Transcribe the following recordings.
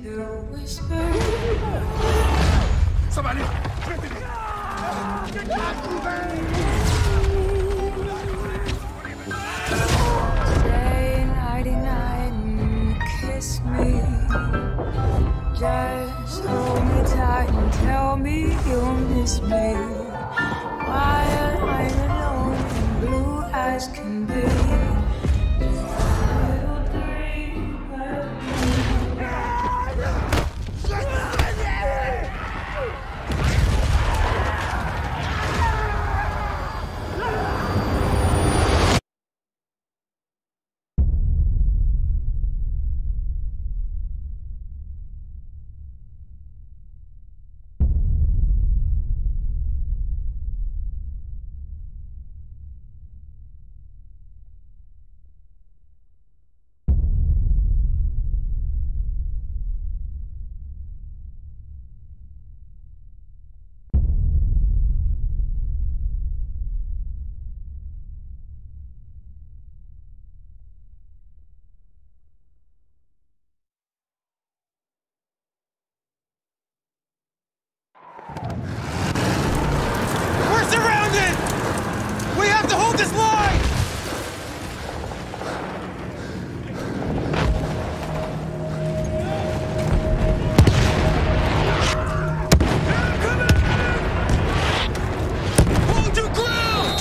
Somebody! Say nighty-night and kiss me. Just hold me tight and tell me you'll miss me. While I'm alone and blue as can be. We're surrounded! We have to hold this line! Hold your ground!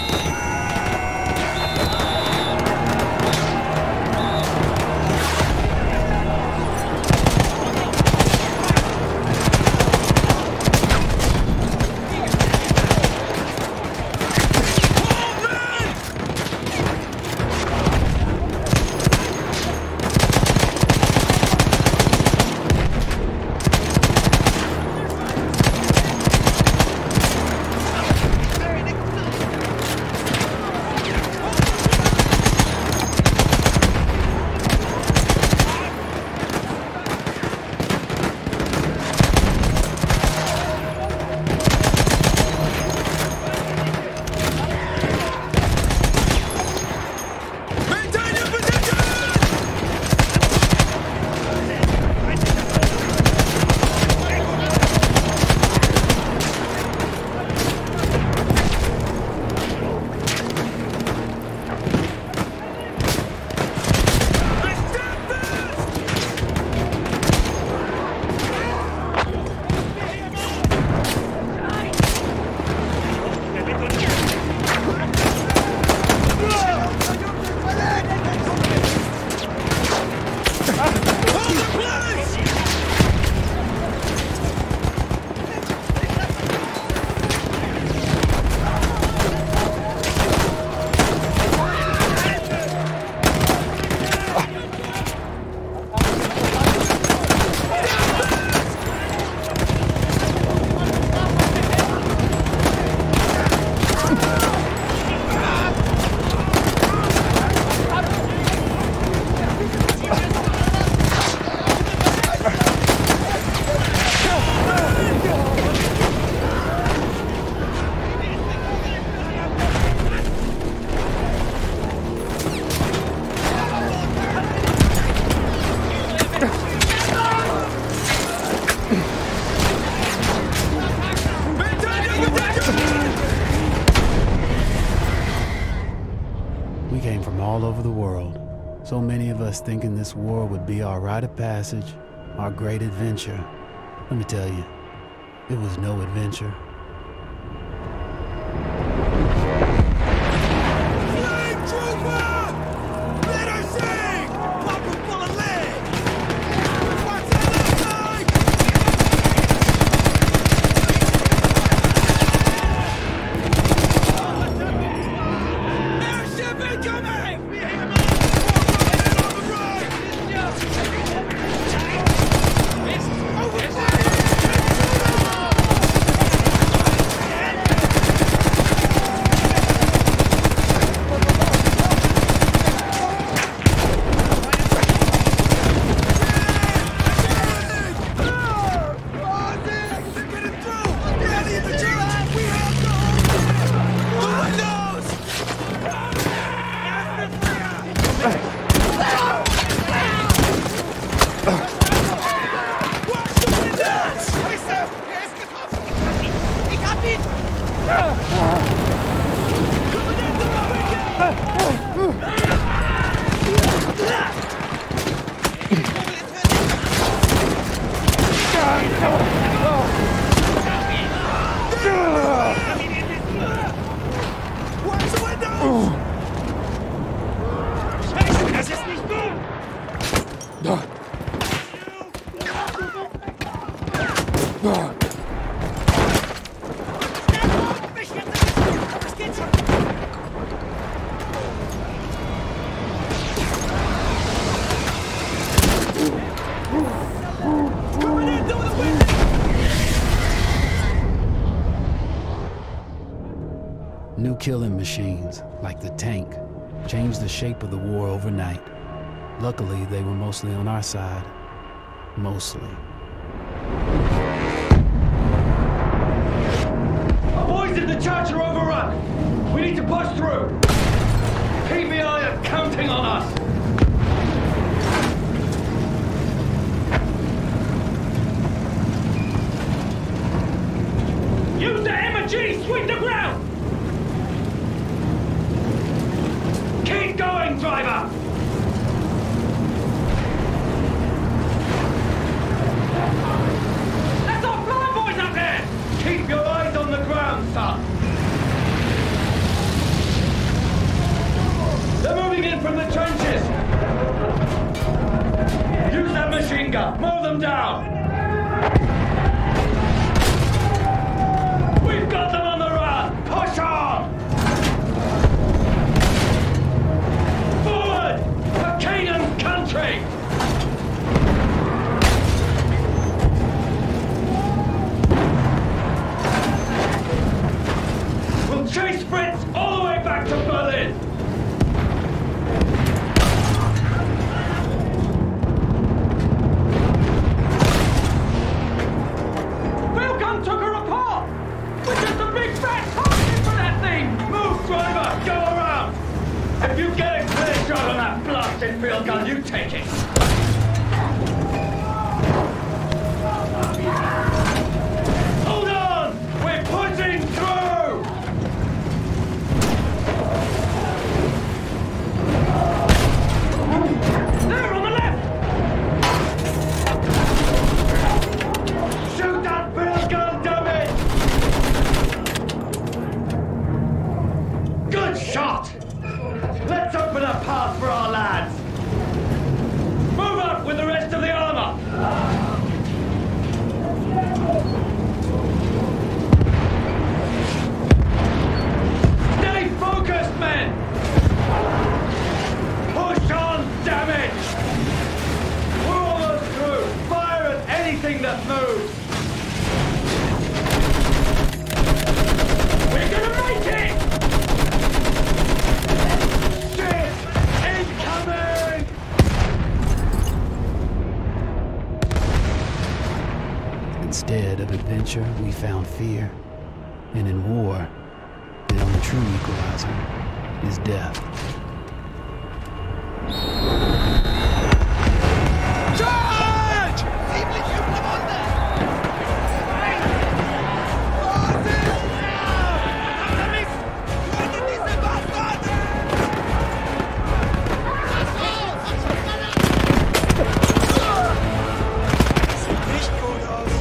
We came from all over the world. So many of us thinking this war would be our rite of passage, our great adventure. Let me tell you, it was no adventure. Where's the window? Scheiße, das ist nicht gut! New killing machines, like the tank, changed the shape of the war overnight. Luckily, they were mostly on our side. Mostly. Our boys in the church are overrun. We need to push through. PBI are counting on us. Use the M&G! Sweep the ground! Keep going, driver! That's our flying boys up there! Keep your eyes on the ground, son! They're moving in from the trenches! Use that machine gun! Mow them down! We've got them on the run! Push on! Forward! For Canaan's country! We'll chase Fritz all the way back to Berlin! Railgun took her apart! We're just a big fat target for that thing! Move, driver! Go around! If you get a clear shot on that blasted field gun, you take it! Hold on! We're pushing through! There, on the left! Shoot that field gun, damn it! Good shot! Let's open a path for our lads! Move up with the rest of the armor! Stay focused, men! Push on, damn it! We're almost through! Fire at anything that moves! We're gonna make it! Shit! Incoming! Instead of adventure, we found fear. And in war, the only true equalizer is death. Charge! Ziemlich üble Wunde! Vorsicht! Mist! Tötet diese Bastarde! Sieht nicht gut aus.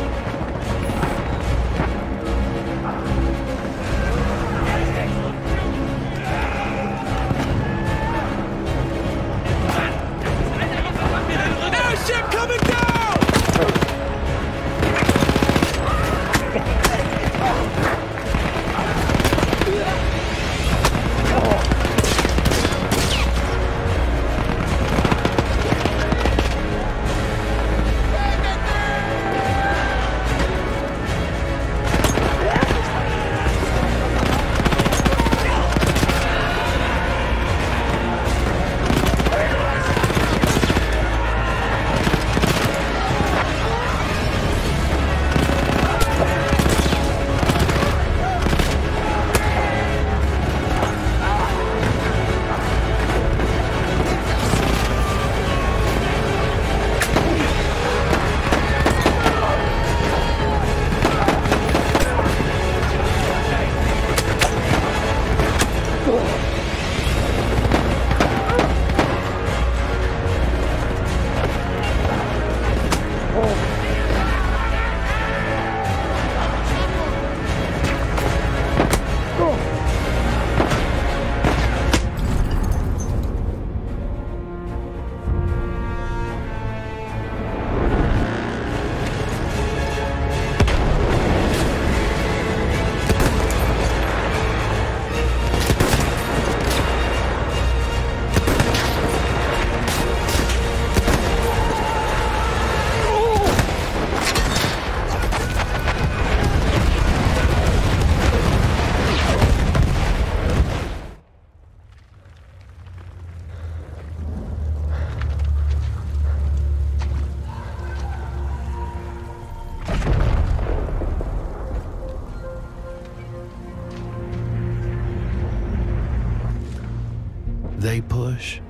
push,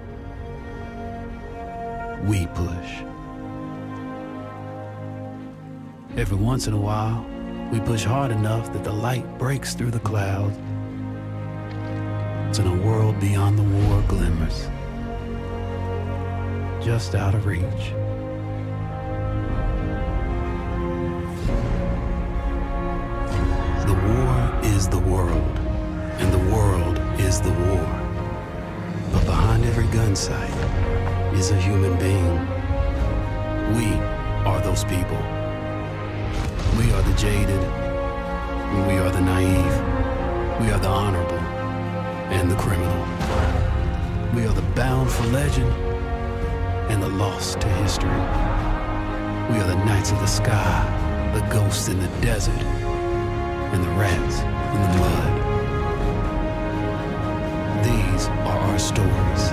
we push. Every once in a while, we push hard enough that the light breaks through the clouds. And a world beyond the war glimmers, just out of reach. The war is the world, and the world is the war. But behind every gun sight is a human being. We are those people. We are the jaded, and we are the naive. We are the honorable and the criminal. We are the bound for legend and the lost to history. We are the knights of the sky, the ghosts in the desert, and the rats in the mud. These are our stories.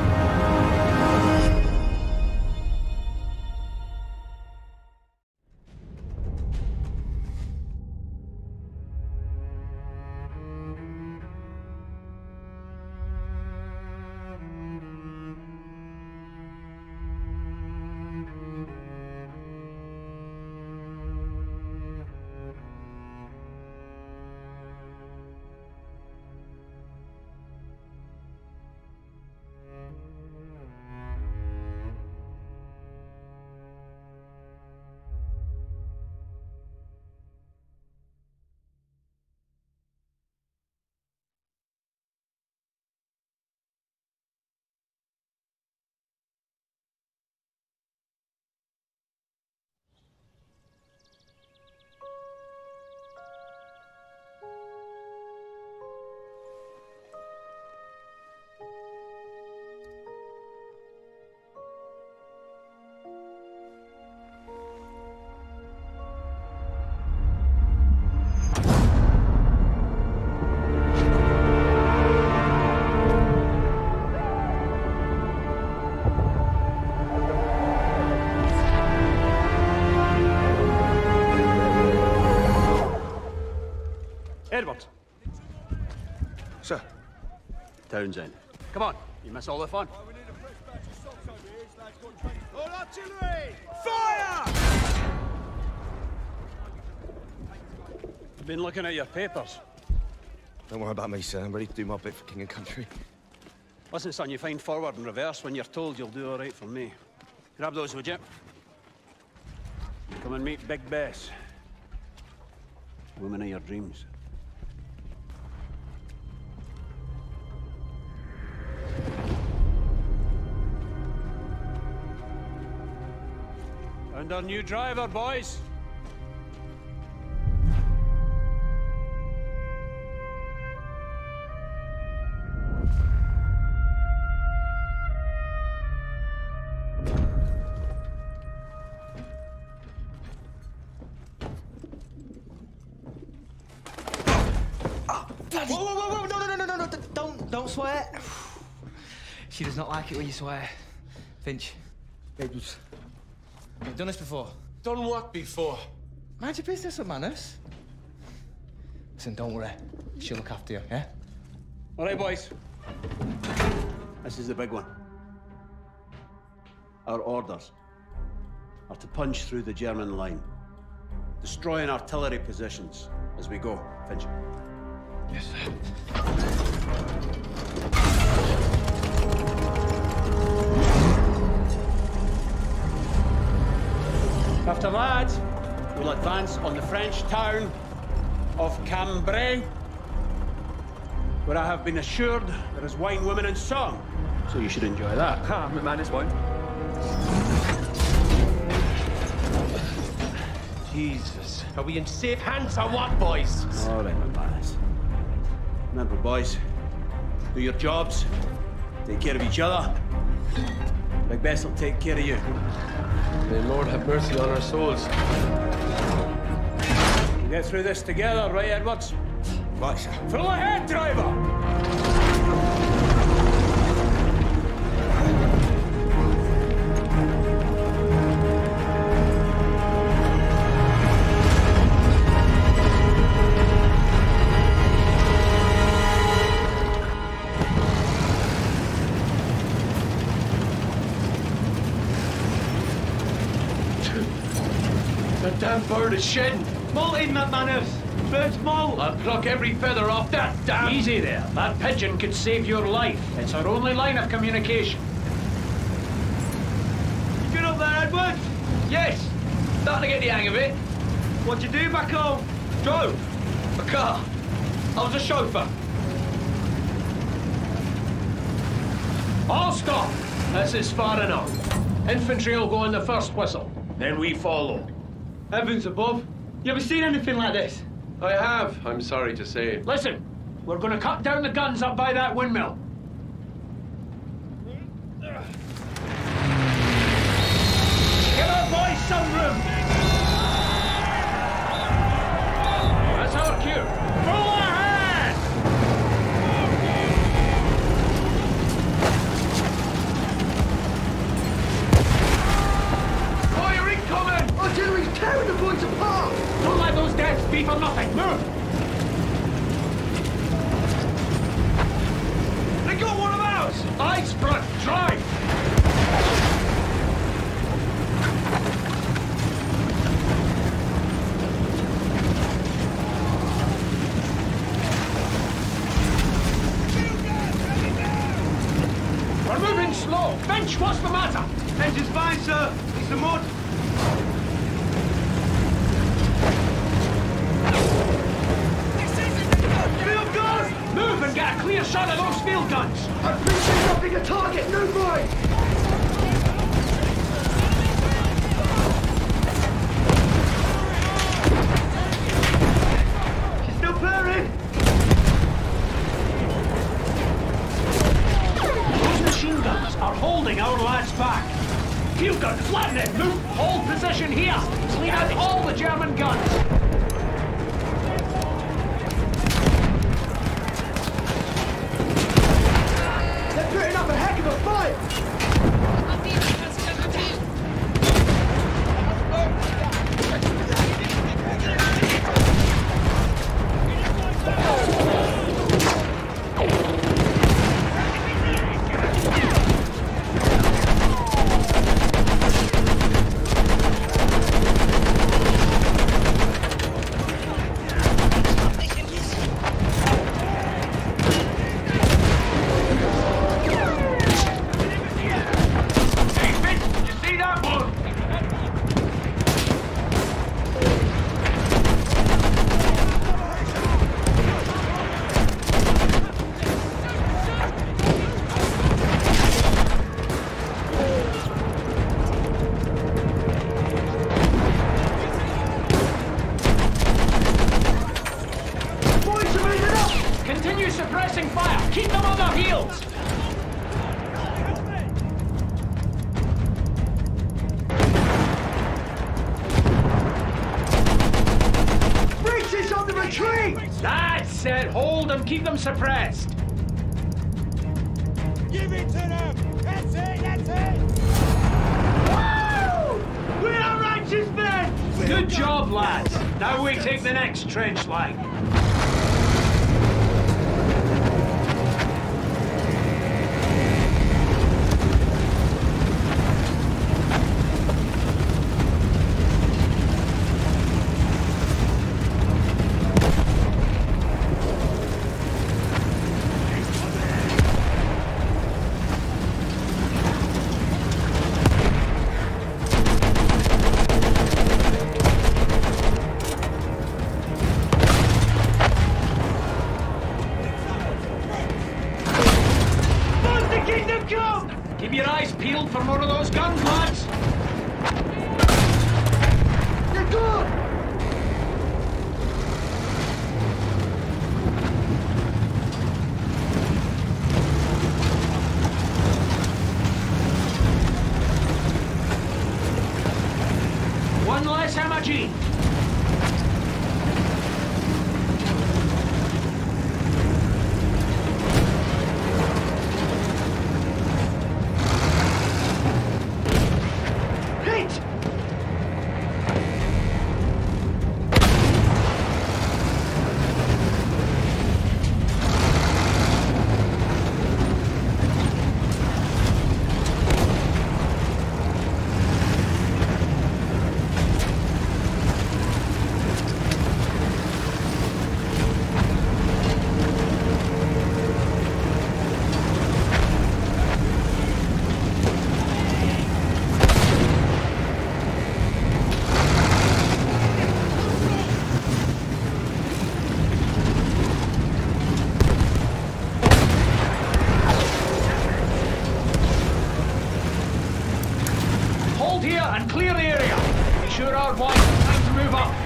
Edward. Sir. Townsend. Come on, you miss all the fun. All artillery! Fire! Been looking at your papers. Don't worry about me, sir. I'm ready to do my bit for king and country. Listen, son, you find forward and reverse when you're told you'll do all right for me. Grab those, would you? Come and meet Big Bess. Woman of your dreams. And our new driver, boys. Whoa, no, don't swear. She does not like it when you swear. Finch. You've done this before. Done what before? Mind your business with manners. Listen, don't worry. She'll look after you, yeah? All right, boys. This is the big one. Our orders are to punch through the German line, destroying artillery positions as we go. Finch. Yes, sir. After that, we'll advance on the French town of Cambrai, where I have been assured there is wine, women, and song. So you should enjoy that. Ah, man is wine. Jesus. Are we in safe hands or what, boys? All right, McManus. Remember, boys, do your jobs, take care of each other. Big Bess will take care of you. May the Lord have mercy on our souls. We'll get through this together, right, Edwards? Right, sir. Full ahead, driver! damn bird is shedding. Molting, McManus. Bird's molt. I'll pluck every feather off that damn... Easy there. That pigeon could save your life. It's our only line of communication. You good up there, Edward? Yes. Starting to get the hang of it. What'd you do back home? Drove. A car. I was a chauffeur. All stop! This is far enough. Infantry will go on the first whistle. Then we follow. Heavens above. You ever seen anything like this? I have, I'm sorry to say. Listen, we're going to cut down the guns up by that windmill. Give our boys some room! That's our cue. Full ahead! Fire incoming! Artillery's tearing the points apart! Don't let those deaths be for nothing. Move! They got one of ours! Eyes front, drive! We're moving slow. Finch, what's the matter? Engine's fine, sir. It's the mud. Field guns! Move and get a clear shot of those field guns. I'm finishing nothing a target, no boy! She's still purring. Those machine guns are holding our lads back. Field gun, flatten it. Move. Hold position here. Clean out all the German guns. They're putting up a heck of a fight! Continue suppressing fire. Keep them on their heels. British on the retreat! That's it. Hold them. Keep them suppressed. Give it to them! That's it, that's it! We are righteous men! Good job, lads. Now we take the next trench line. Keep your eyes peeled for more of those guns, lads. They're gone! One less MG. and clear the area. Be sure our boys have time to move up.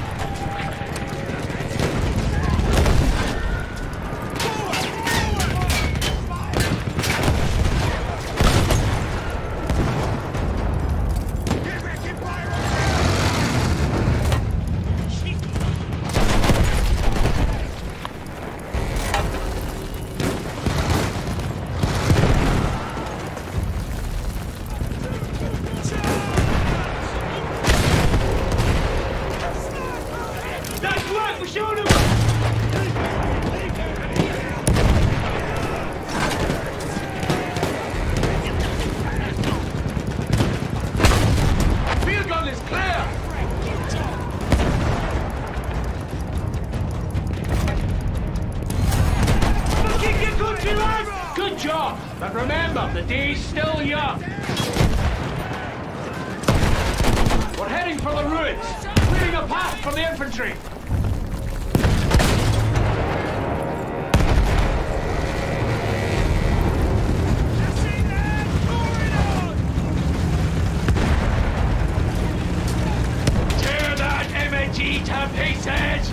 Good job, but remember, the day's still young. We're heading for the ruins, clearing a path for the infantry. Tear that MAG to pieces!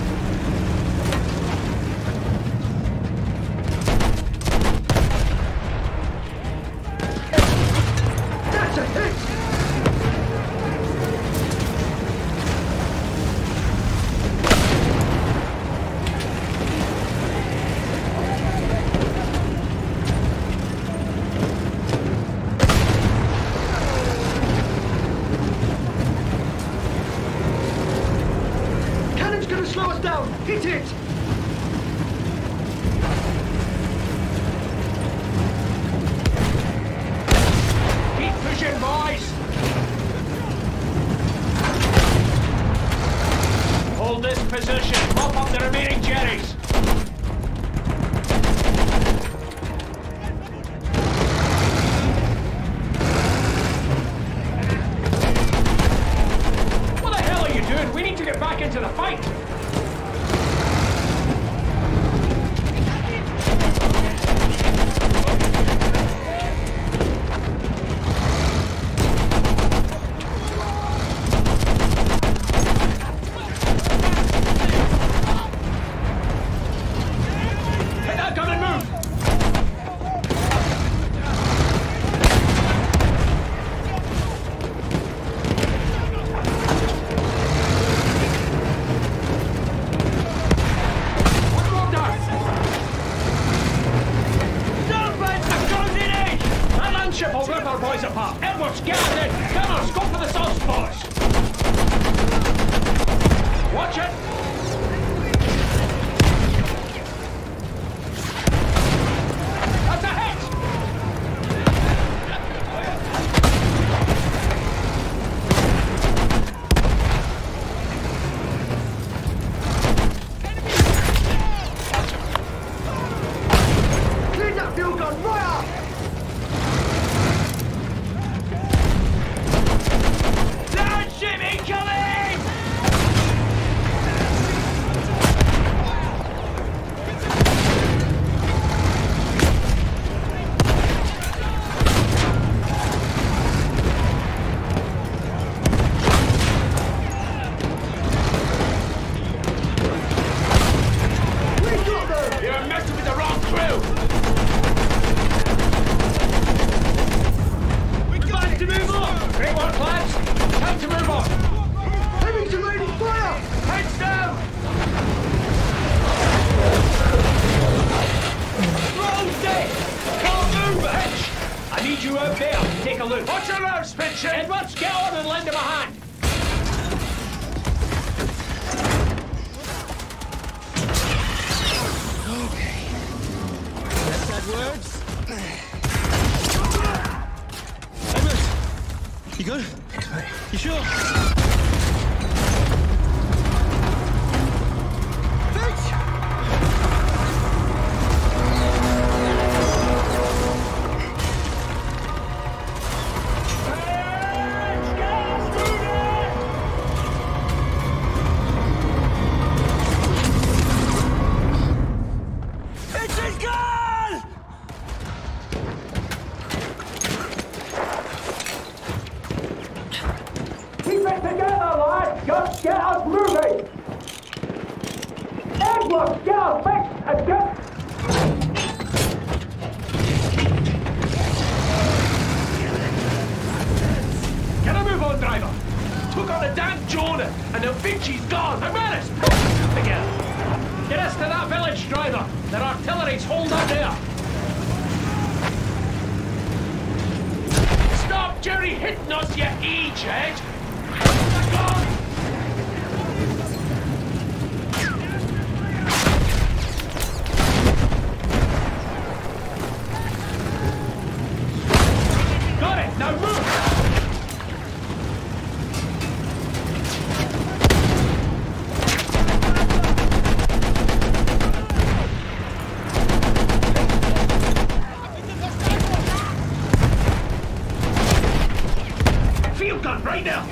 Slow us down! Hit it! Keep pushing, boys! Hold this position. Mop up the remaining Jerrys. What the hell are you doing? We need to get back into the fight! We'll rip our boys apart. Edwards, get in! Gunners, go for the soft spots! Watch it! That's a hit! Clean that fuel gun, fire! You're messing with the wrong crew! Time to move on! Great work, lads! Time to move on! Heading to raining fire! Heads down! Roll dead! Can't move, Hitch! I need you out there. Take a look. Watch your nerves, Finch! Edwards, get on and lend him a hand! Words. Edwards, you good? You sure? and they'll think she's gone. Now, man, it's pulled together. Get us to that village, driver. Their artillery's holed up there. Stop Jerry hitting us, you e-jet! Got it! Now move! Field gun, right now!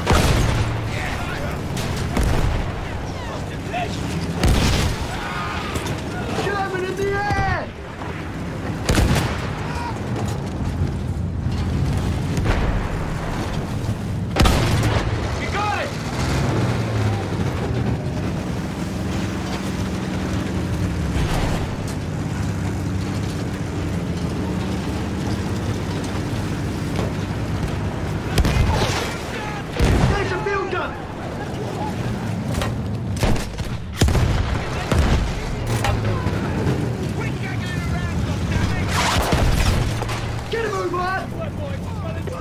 German in the air! You got it! There's a field gun! Get him over, lad!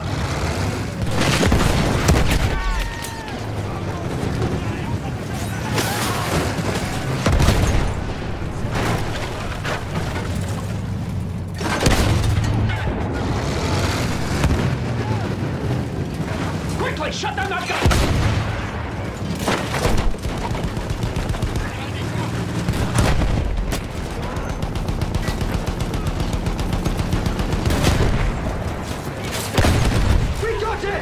Quickly, shut down that gun! We got it!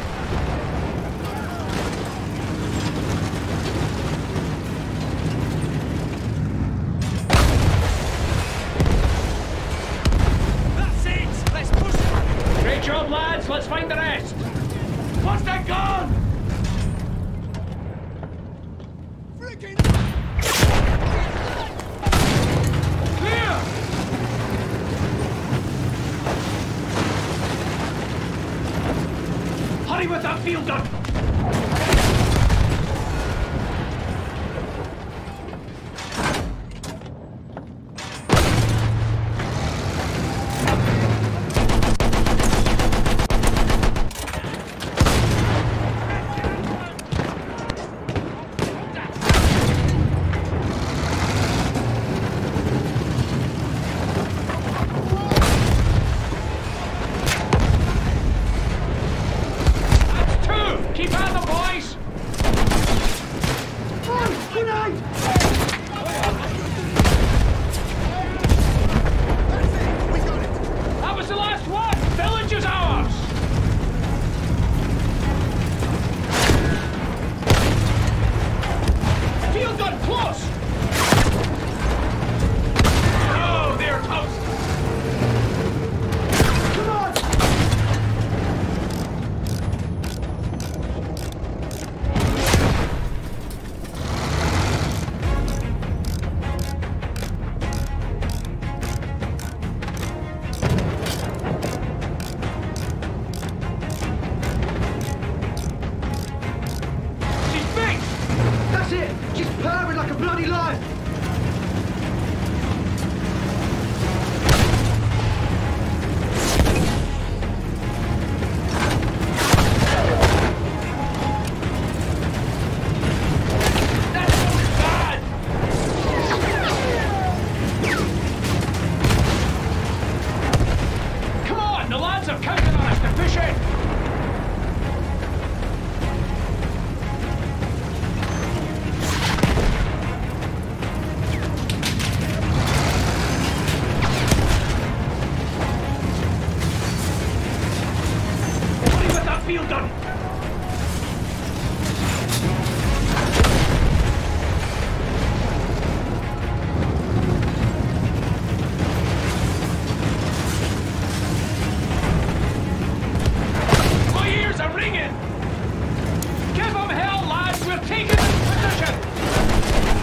That's it! Let's push it! Great job, lads. Let's find the rest. What's that gun? Clear! Hurry with that field gun! That's two! Keep at them, boys! Oh, grenade! That was the last one! Village is ours! Field gun close! Oh, they're toast! Come on! She's big! That's it! She's purring like a bloody lion! That's bad! Come on, the lads are counting on us to push in! Hurry with that field gun! My ears are ringing! Give them hell, lads! We're taking this position!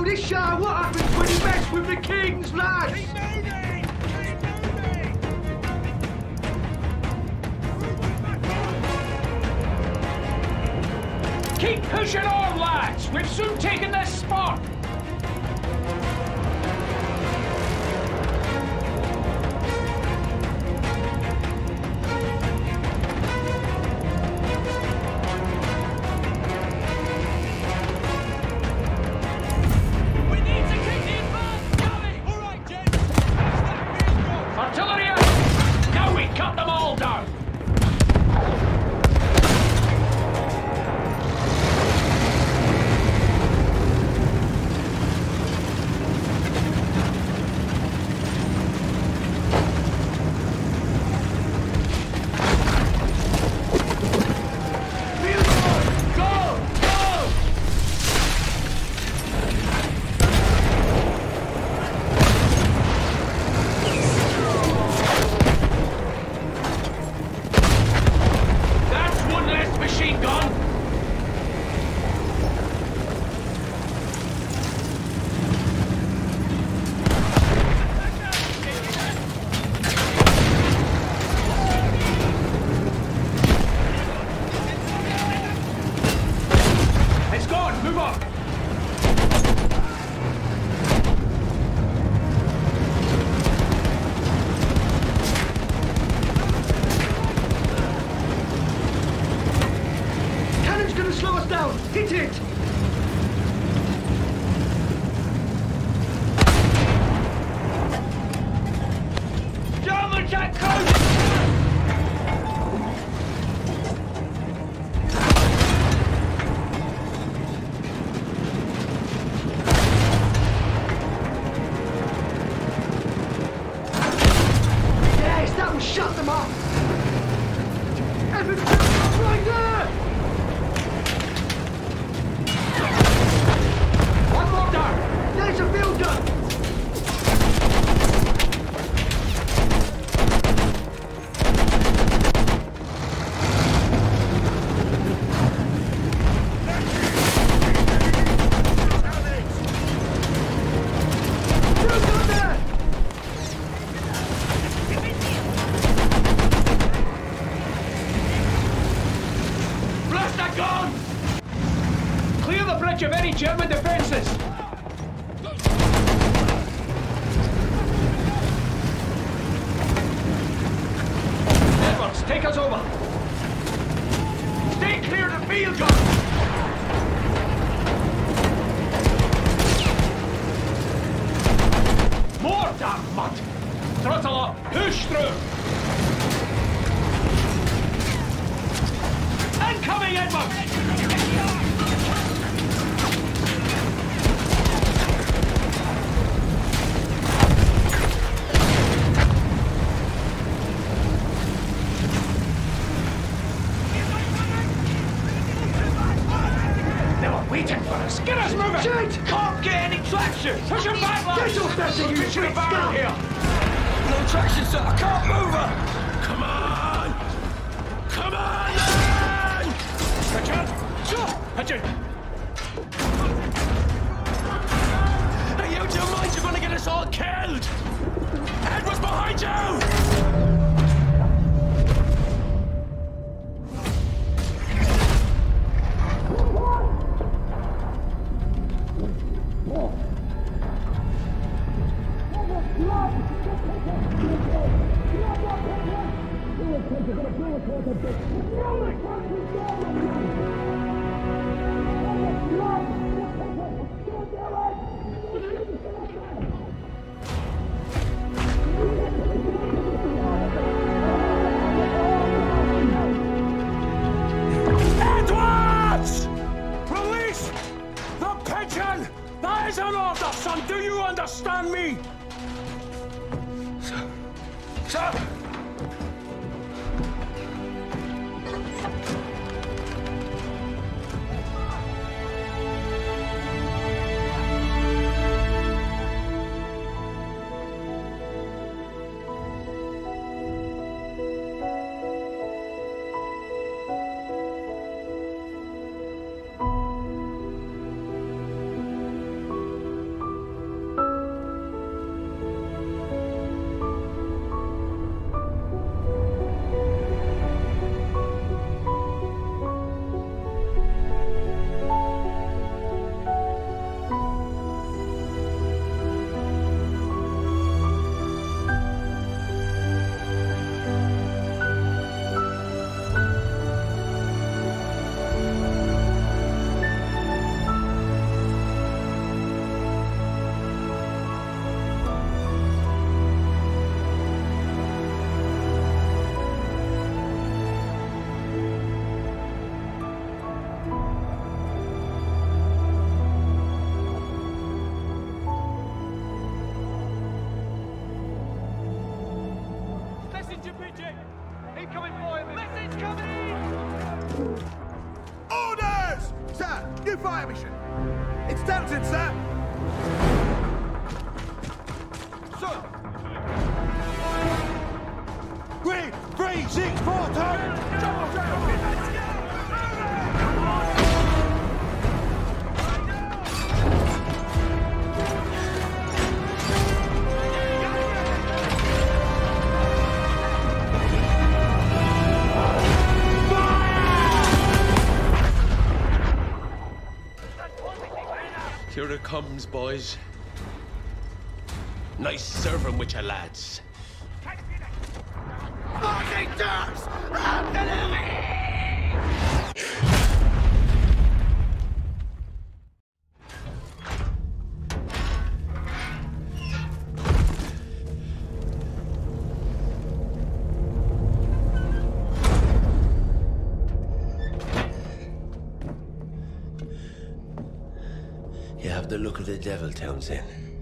this show what happens when you mess with the kings, lads! Keep pushing on, lads! We've soon taken this spot! Artillery out! Now we cut them all down! Hit it! Germans are close! Yes, that will shut them up! Evan, right there! One more down! There's a builder! Clear the bridge of any German defences! Edwards, take us over! Stay clear of the field gun! More damn mud! Throttle up! Push through! Incoming, Edwards! Waiting for us! Get us moving! Shit! Can't get any traction! Push him back, lads! Get off that thing, you Push him twit back scum! here! No traction, sir. I can't move her. Come on! Come on, then! Richard? Sure. Richard! Are you out of your minds? You're gonna get us all killed! Edward's behind you! Edwards! Release the pigeon! That is an order, son! Do you understand me? Sir! Incoming fire! Message coming! Orders! Sir, new fire mission! Installment, sir! Sir! 3, 6, 4, turn! Here it comes, boys. Nice serving with your lads. You have the look of the devil, Townsend.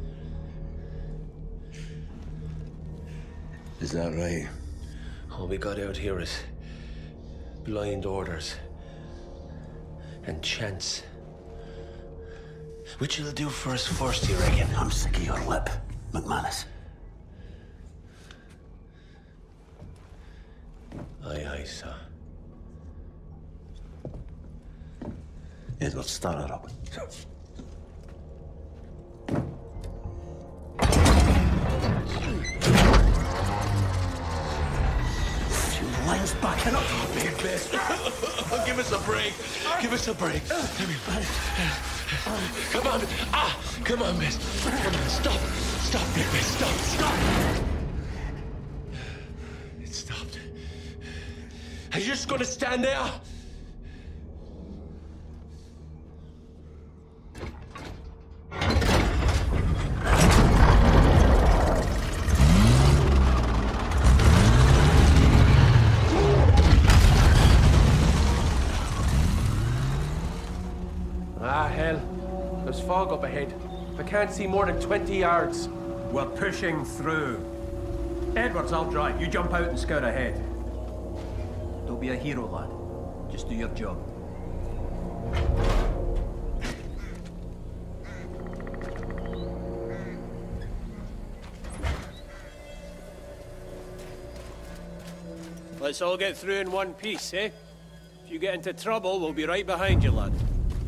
Is that right? All we got out here is blind orders and chance. Which will do for us first, you reckon? I'm sick of your lip, McManus. Aye, sir. Edward, start it up. Lions backing up. Big best. Give us a break. Give us a break. Come on. Come on, miss. Come on, stop. Stop, big miss. Stop. It stopped. Are you just gonna stand there? Hell. There's fog up ahead. I can't see more than 20 yards. We're pushing through. Edwards, I'll drive. You jump out and scout ahead. Don't be a hero, lad. Just do your job. Let's all get through in one piece, eh? If you get into trouble, we'll be right behind you, lad.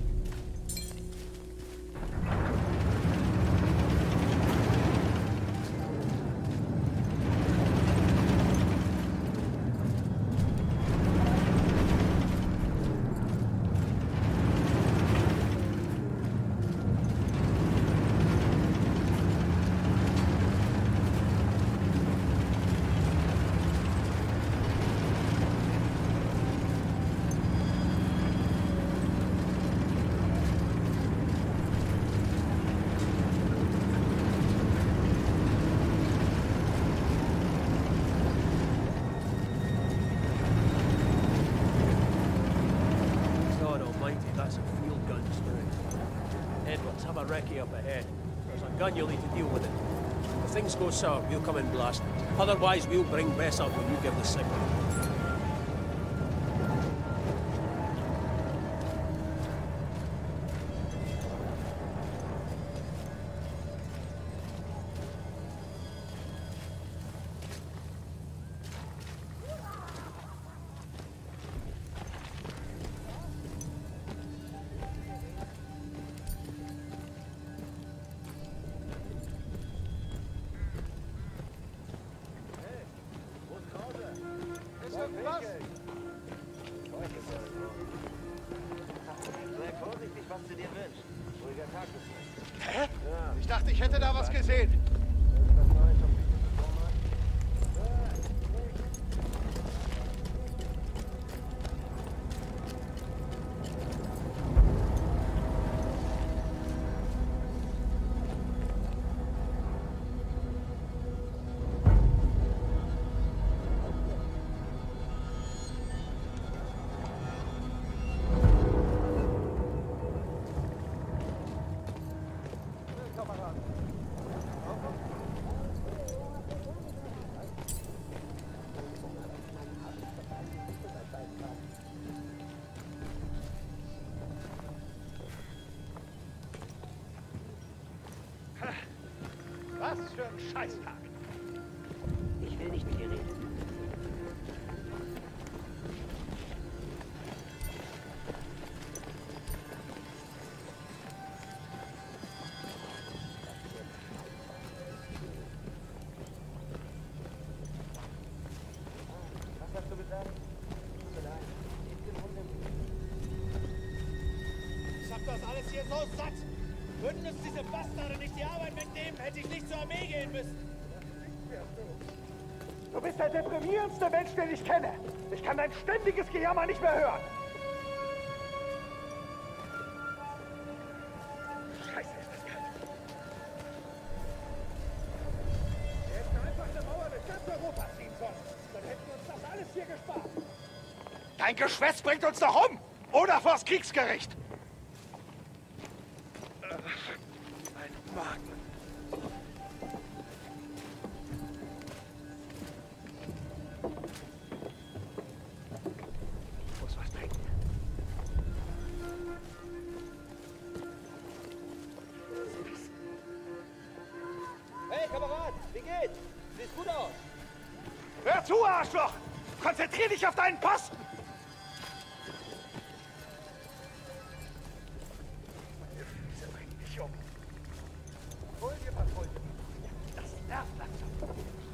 Recce up ahead. There's a gun you'll need to deal with it. If things go sour, we'll come in blasting. Otherwise, we'll bring Bess up when you give the signal. Hä? Ich dachte, ich hätte da was gesehen. Was für ein Scheißtag. Ich will nicht mit dir reden. Was hast du gesagt? Ich hab das alles hier so satt. Würden uns diese Bastarde nicht die Arbeit wegnehmen, hätte ich nicht zur Armee gehen müssen. Du bist der deprimierendste Mensch, den ich kenne. Ich kann dein ständiges Gejammer nicht mehr hören. Scheiße, ist das kalt. Wir hätten einfach eine Mauer durch ganz Europa ziehen sollen. Dann hätten wir uns das alles hier gespart. Dein Geschwätz bringt uns doch um! Oder vors Kriegsgericht! Mein Magen. Ich muss was trinken. Hey, Kamerad, wie geht's? Siehst gut aus. Hör zu, Arschloch! Konzentrier dich auf deinen Posten! Meine Füße bringen mich um. Hol dir Patrouille. Das nervt langsam.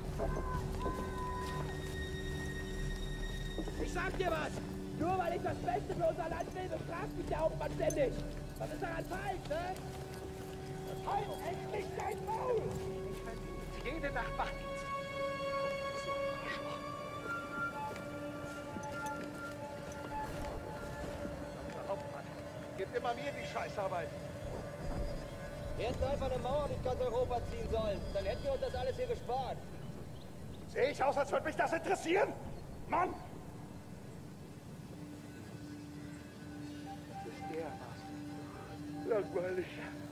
Ich sag dir was! Nur weil ich das Beste für unser Land will, bestraft mich der Hauptmann ständig! Was ist daran falsch, ne? Halt endlich dein Maul! Ich verdient jede Nacht Wachdienst. So ein Arschloch. Unser Hauptmann gibt immer mir die Scheißarbeit. Wir hätten einfach eine Mauer durch ganz Europa ziehen sollen. Dann hätten wir uns das alles hier gespart. Sehe ich aus, als würde mich das interessieren? Mann! Das ist dermaßen langweilig.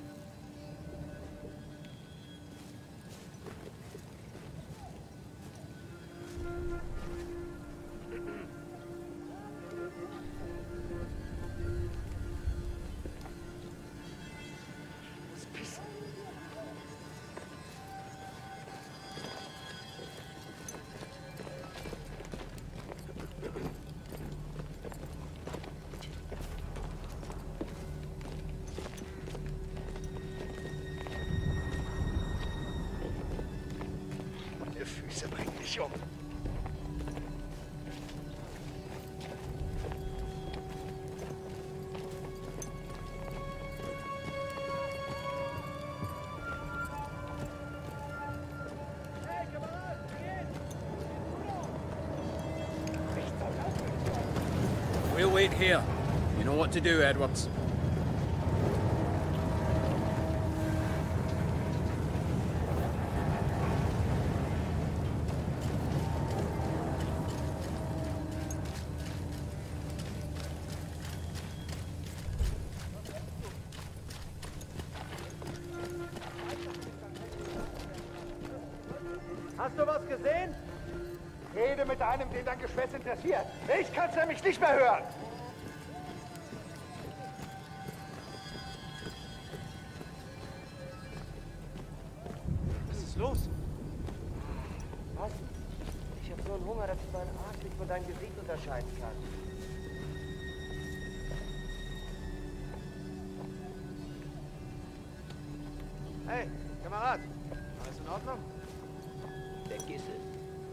Meine Füße bringen mich um. Hey, Kamerad, wie geht's? Nicht so laut. We'll wait here. You know what to do, Edwards. Hast du was gesehen? Rede mit einem, den dein Geschwätz interessiert. Ich kann's nämlich nicht mehr hören. Was ist los? Was? Ich hab so einen Hunger, dass ich meinen Arsch nicht von deinem Gesicht unterscheiden kann. Hey, Kamerad. Alles in Ordnung? Vergiss es.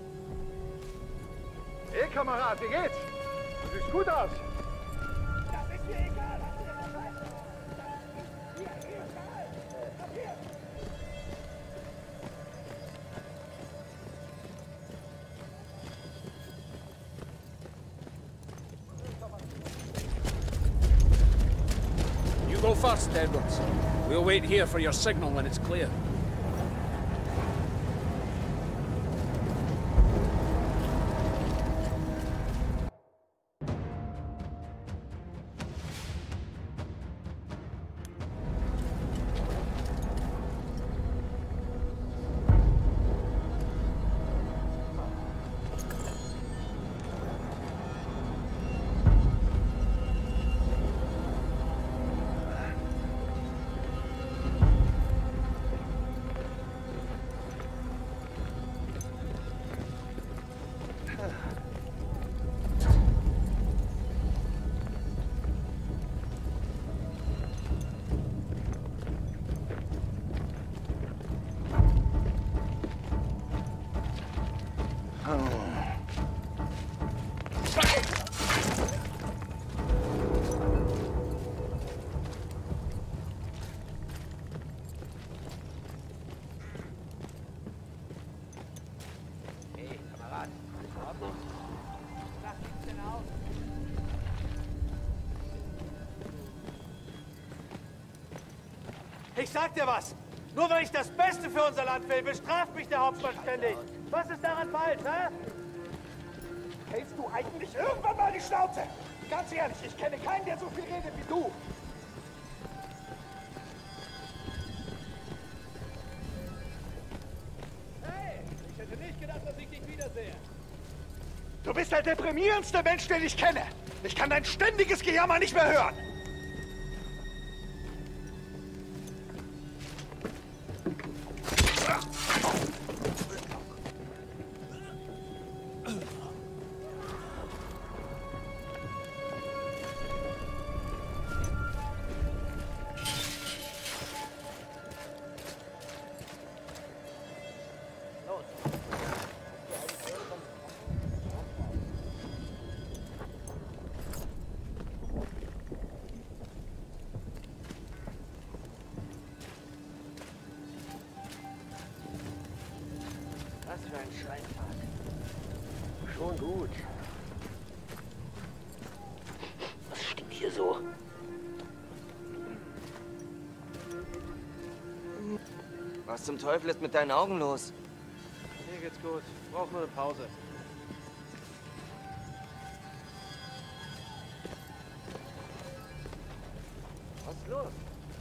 Hey, Kamerad, wie geht's? Du siehst gut aus. Das ist mir egal, was du denn da weißt! Hier, egal! Hier! You go first, Edwards. We'll wait here for your signal when it's clear. Hey, Kamerad, ist in Ordnung? Was sieht's denn aus? Ich sag dir was! Nur weil ich das Beste für unser Land will, bestraft mich der Hauptmann ständig! Was ist daran falsch, hä? Hältst du eigentlich irgendwann mal die Schnauze? Ganz ehrlich, ich kenne keinen, der so viel redet wie du! Hey, ich hätte nicht gedacht, dass ich dich wiedersehe. Du bist der deprimierendste Mensch, den ich kenne. Ich kann dein ständiges Gejammer nicht mehr hören. Was für ein Scheißtag. Schon gut. Was stinkt hier so? Was zum Teufel ist mit deinen Augen los? Mir geht's gut. Ich brauche nur eine Pause. Was ist los?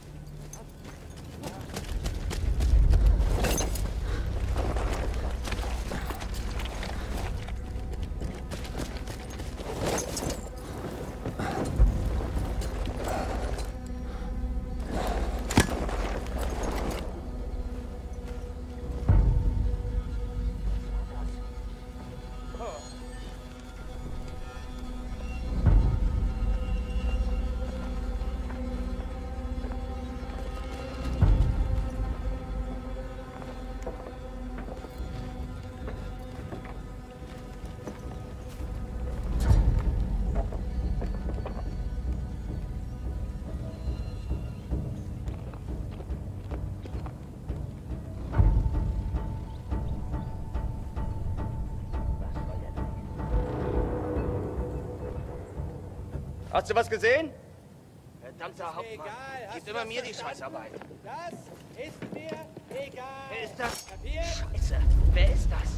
Hast du was gesehen? Verdammter Hauptmann. Gib immer mir die Scheißarbeit. Das ist mir egal. Wer ist das? Kapiert? Scheiße. Wer ist das?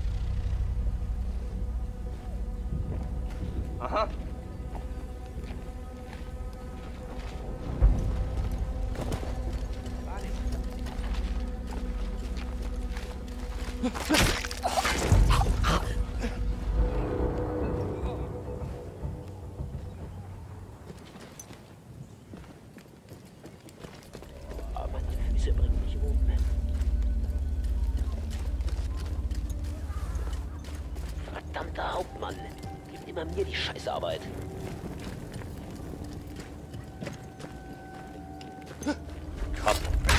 Aha. Füße bringen mich um. Verdammter Hauptmann. Gib immer mir die Scheißarbeit. Komm.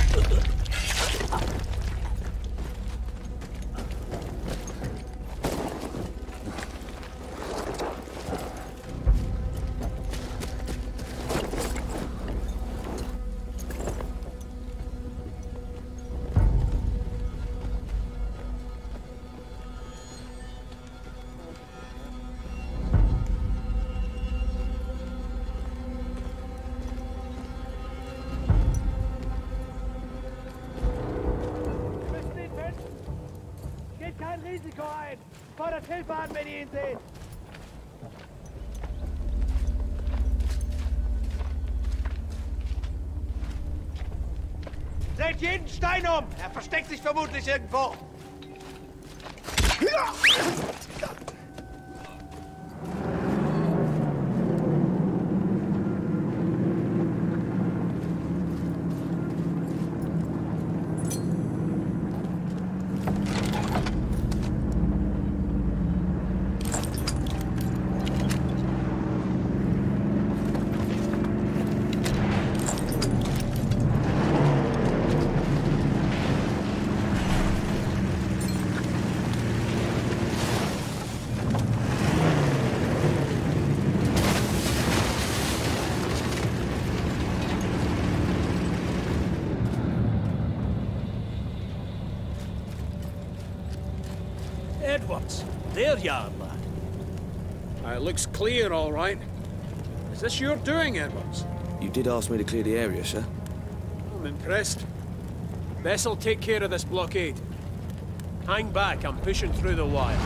Risiko ein! Fordert Hilfe an, wenn ihr ihn seht! Dreht jeden Stein um! Er versteckt sich vermutlich irgendwo! There you are, lad. It looks clear, all right. Is this your doing, Edwards? You did ask me to clear the area, sir. I'm impressed. Bess'll take care of this blockade. Hang back, I'm pushing through the wire.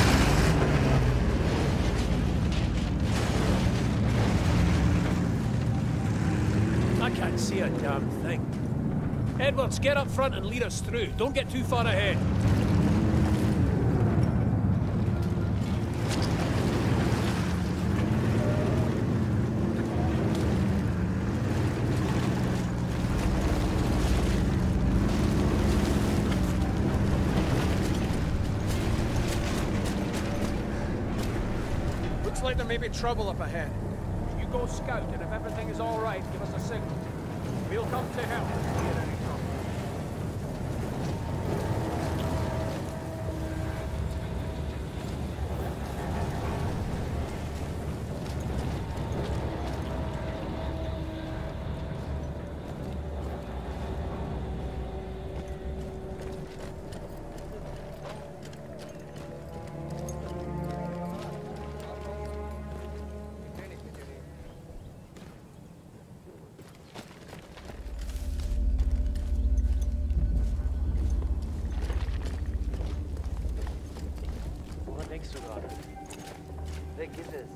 I can't see a damn thing. Edwards, get up front and lead us through. Don't get too far ahead. Looks like there may be trouble up ahead. You go scout, and if everything is all right, give us a signal. We'll come to help if we get any trouble. Denkst du gerade? Weg ist es.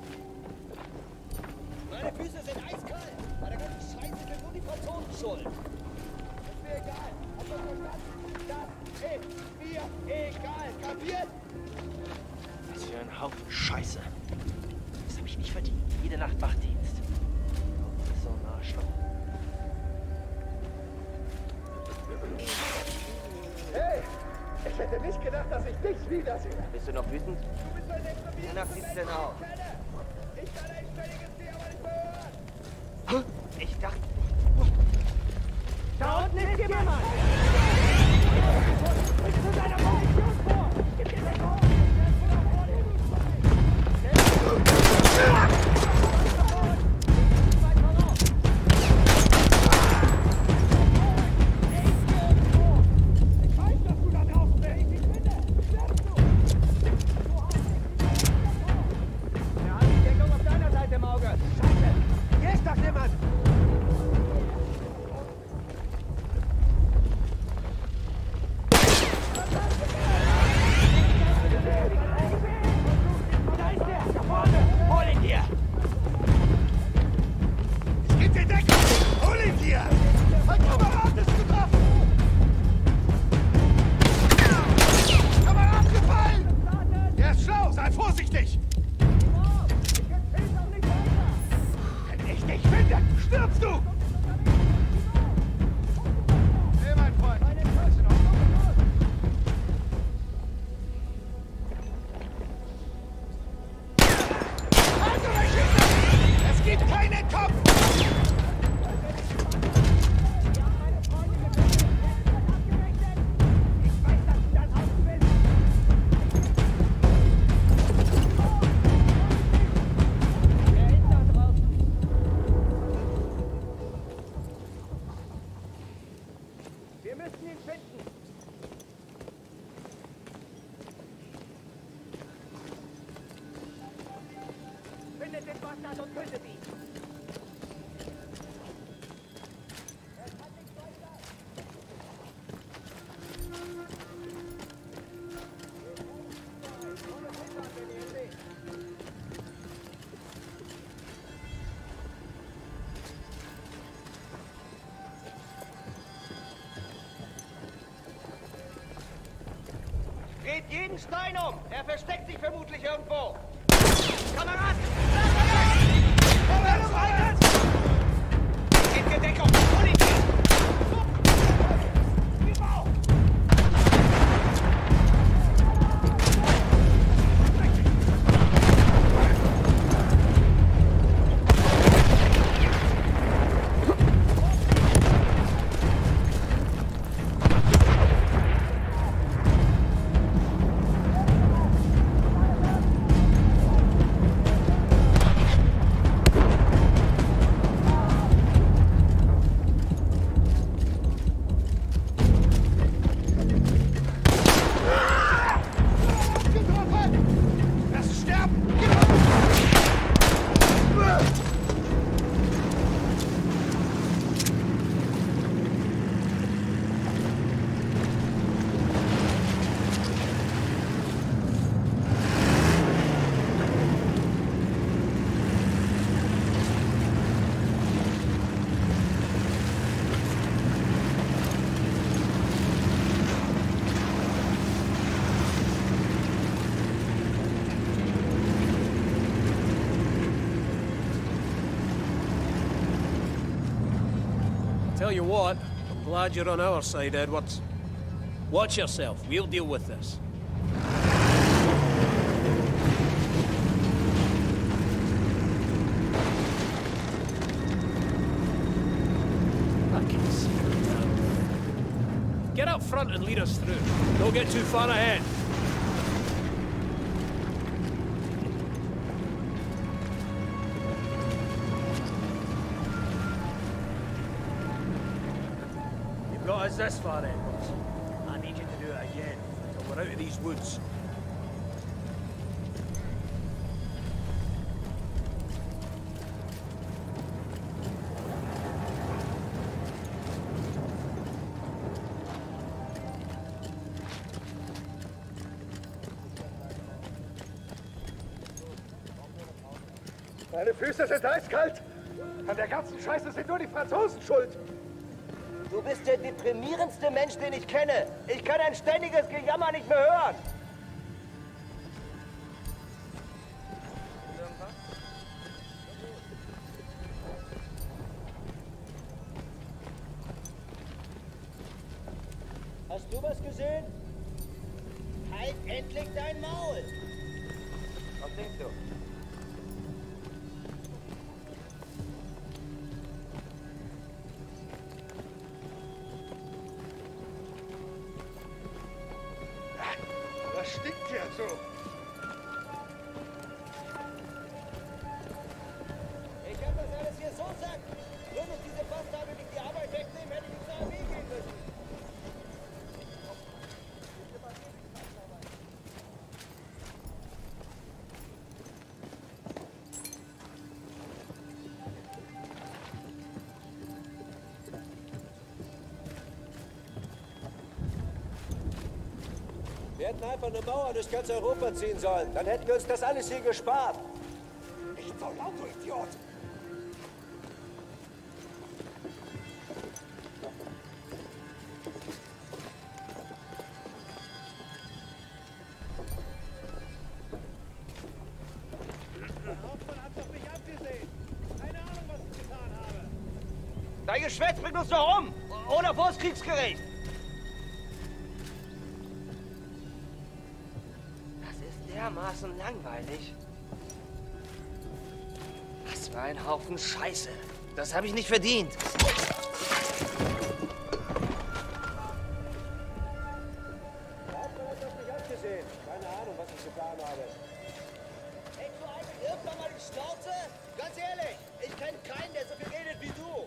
Meine Füße sind eiskalt. Bei der ganzen Scheiße sind nur die Franzosen schuld. Ist mir egal. Habt ihr verstanden? Das ist mir egal. Kapiert? Was für ein Haufen Scheiße. Das habe ich nicht verdient. Jede Nacht Wachdienst. Das ist so ein Arschloch. Hey! Ich hätte nicht gedacht, dass ich dich wiedersehe. Bist du noch wütend? Du bist mein nächster Bier. Wonach sieht's denn aus? Ich kann ein ständiges Tier aber nicht behören. Ich dachte... Da unten ist jemand! Bist du deiner Position vor? Gib dir den Kopf! Dreht jeden Stein um! Er versteckt sich vermutlich irgendwo! Kamerad! Vorwärts, vorwärts! In Deckung! Polizei! Tell you what, I'm glad you're on our side, Edwards. Watch yourself. We'll deal with this. Get up front and lead us through. Don't get too far ahead. You've got us this far, Edwards. I need you to do it again until we're out of these woods. Meine Füße sind eiskalt. An der ganzen Scheiße sind nur die Franzosen schuld. Du bist der deprimierendste Mensch, den ich kenne. Ich kann ein ständiges Gejammer nicht mehr hören. Hast du was gesehen? Halt endlich dein Maul! Was denkst du? Was stinkt hier so? Ich hab das alles hier so satt. Nur durch diese Bastarde nicht die Arbeit wegnehmen, hätte ich zur Armee gehen müssen. Wir hätten einfach eine Mauer durch ganz Europa ziehen sollen. Dann hätten wir uns das alles hier gespart. Nicht so laut, du Idiot! Der Hauptmann hat doch nicht abgesehen. Keine Ahnung, was ich getan habe. Dein Geschwätz bringt uns doch um. Oder vors Kriegsgericht. Das ist dermaßen langweilig. Was für ein Haufen Scheiße. Das habe ich nicht verdient. Der Hauptmann hat doch nicht abgesehen. Keine Ahnung, was ich getan habe. Hältst du eigentlich irgendwann mal die Schnauze? Ganz ehrlich, ich kenne keinen, der so viel redet wie du.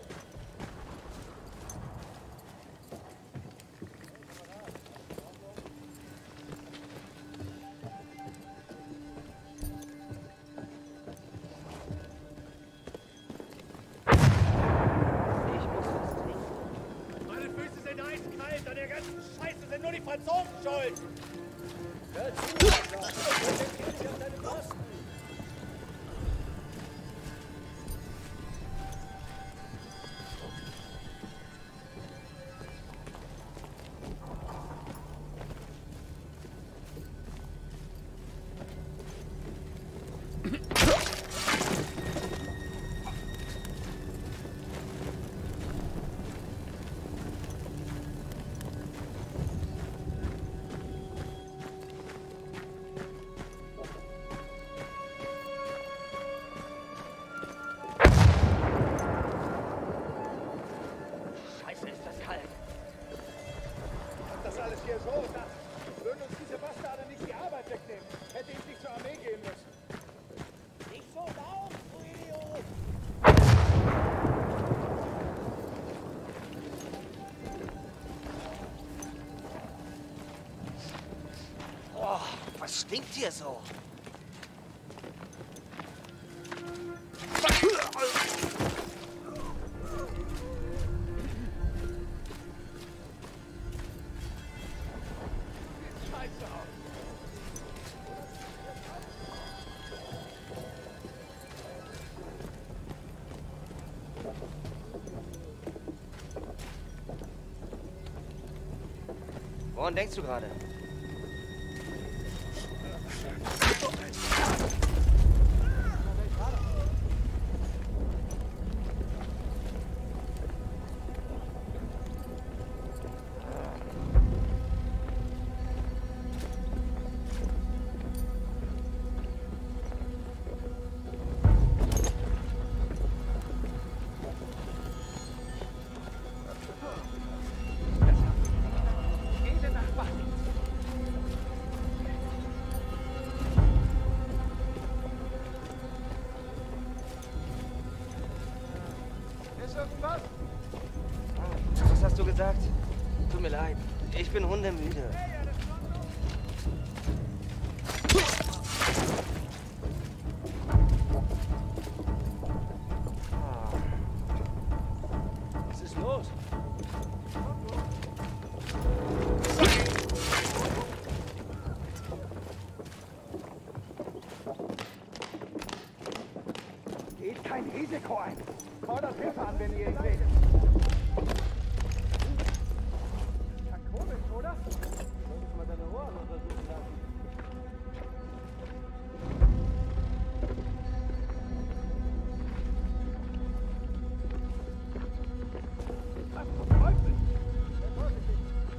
Meine Füße sind eiskalt. An der ganzen Scheiße sind nur die Franzosen schuld. Hör zu, Alter. Konzentrier dich auf deine Posten. Scheiße, ist das kalt. Das alles hier so gedacht. Würden uns diese Bastarde nicht die Arbeit wegnehmen, hätte ich nicht zur Armee gehen müssen. Nicht so laut, du Idiot. Oh, was stinkt hier so? Scheiße aus. Woran denkst du gerade? irgendwas? Was hast du gesagt? Tut mir leid. Ich bin hundemüde. Was ist los? Geht kein Risiko ein. Fordert Hilfe an, wenn ihr ihn seht. Ja, komisch, oder? Solltest mal deine Ohren untersuchen lassen. Was zum Teufel? Sei vorsichtig.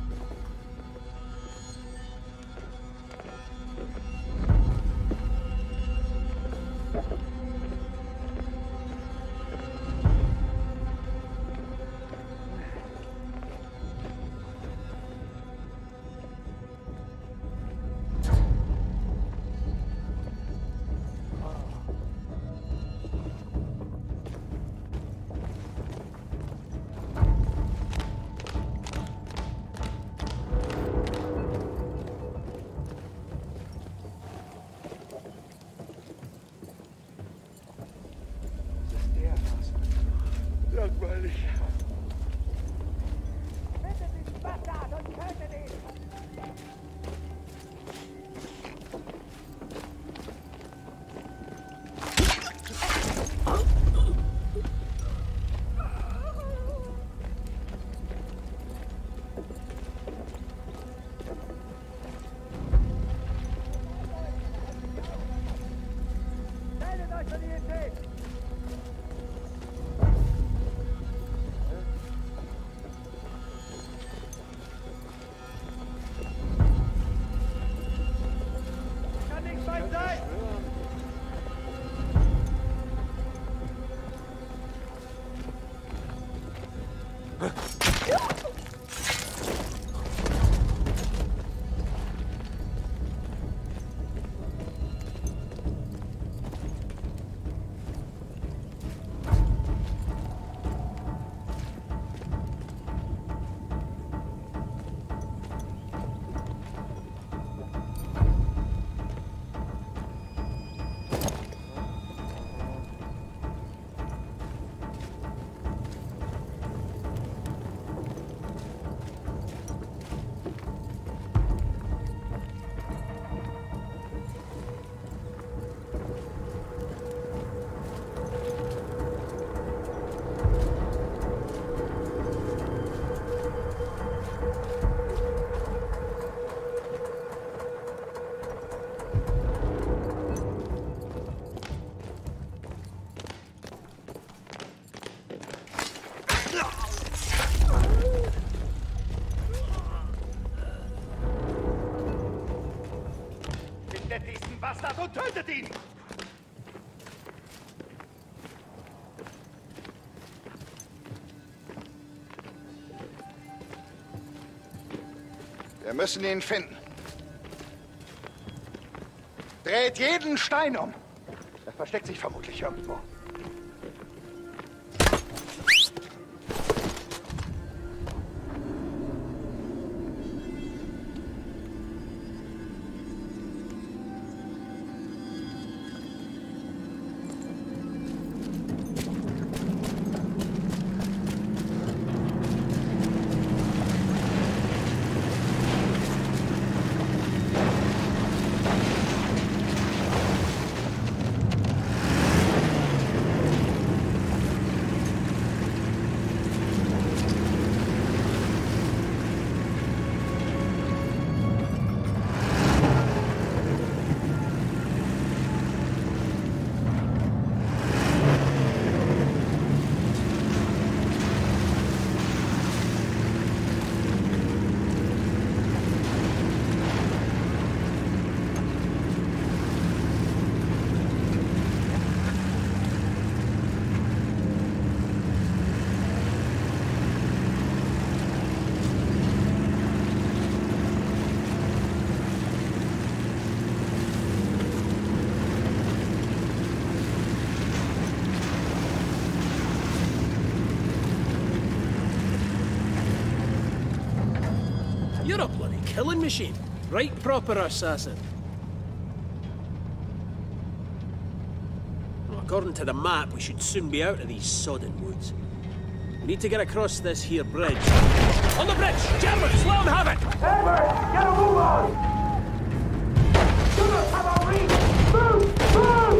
Langweilig. Bitte diesen Bastard und tötet ihn! Meldet euch, wenn ihr ihn seht! Kann nicht weit sein! Findet diesen Bastard und tötet ihn! Wir müssen ihn finden. Dreht jeden Stein um. Er versteckt sich vermutlich irgendwo. killing machine. Right proper assassin. Well, according to the map, we should soon be out of these sodden woods. We need to get across this here bridge. On the bridge! Germans, let them have it! Edward, get a move on! Shooters have our reach! Move! Move!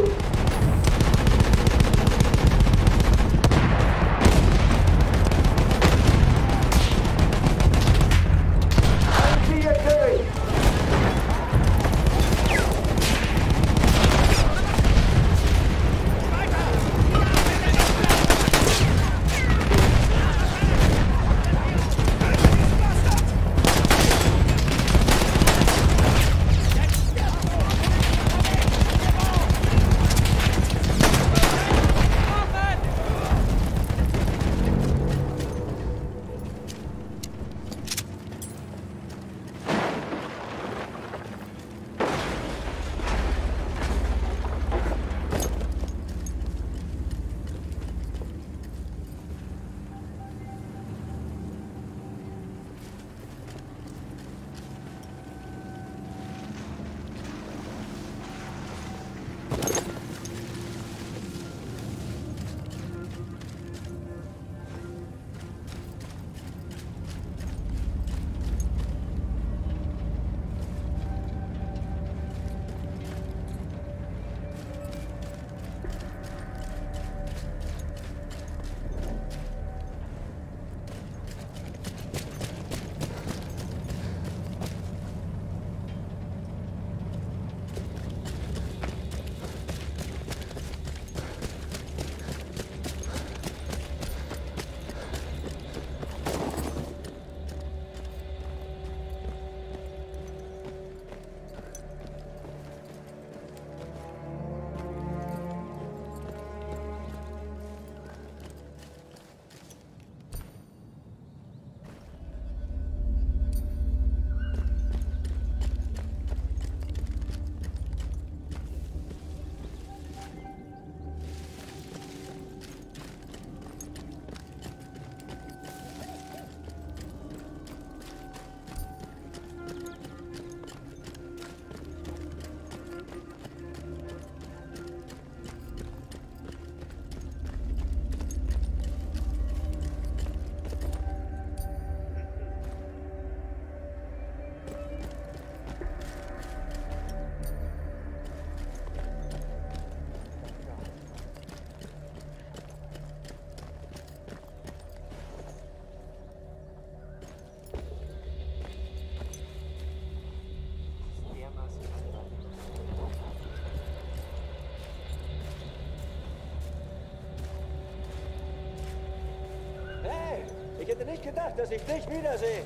Ich hätte nicht gedacht, dass ich dich wiedersehe.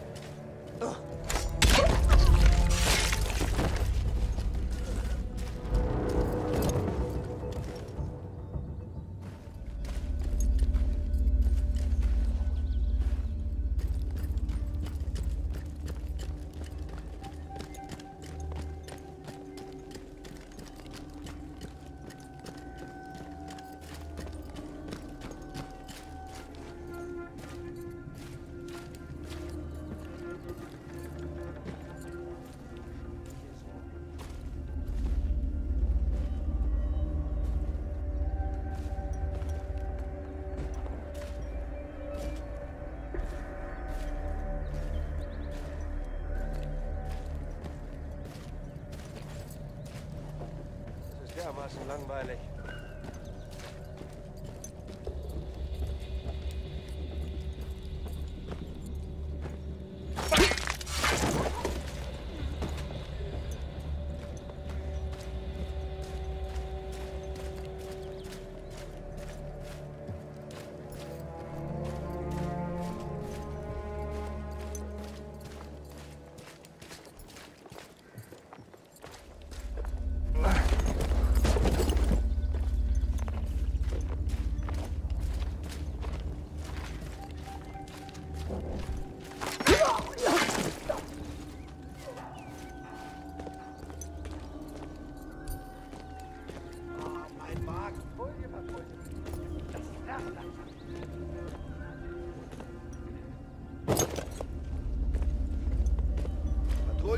Dermaßen langweilig.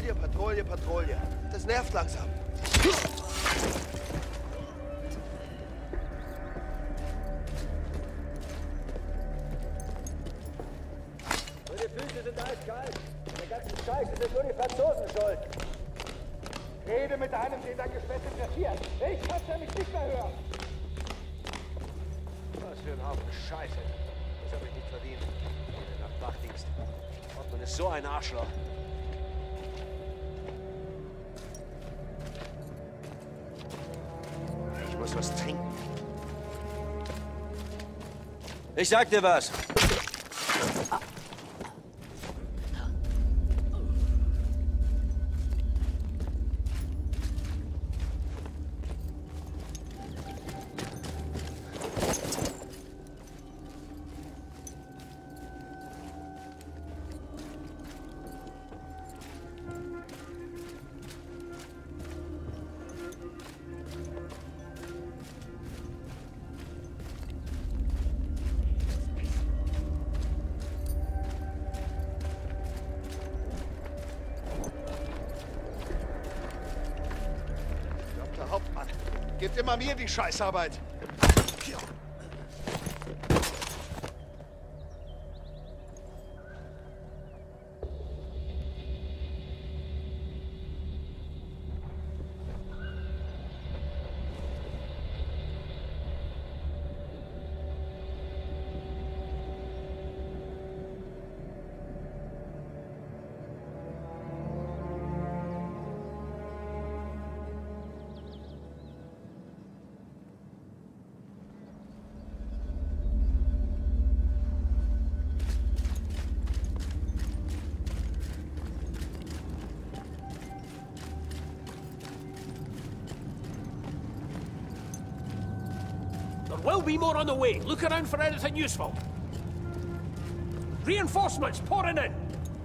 Patrouille, Patrouille, Patrouille. Das nervt langsam. Meine Füße sind eiskalt. Der ganzen Scheiße sind nur die Franzosen schuld. Rede mit einem, den dein Geschwätz interessiert. Ich kann's ja mich nicht mehr hören. Was für ein Haufen Scheiße. Das habe ich nicht verdient. Jede Nacht Wachdienst. Ortmann ist so ein Arschloch. Ich muss was trinken. Ich sag dir was. Hauptmann, gebt immer mir die Scheißarbeit. There will be more on the way. Look around for anything useful. Reinforcements pouring in.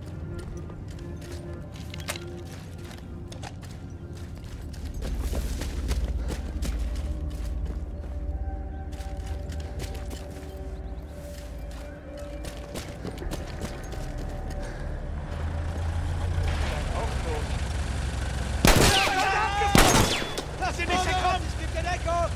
Lass ihn nicht entkommen! Ich geb dir Deckung!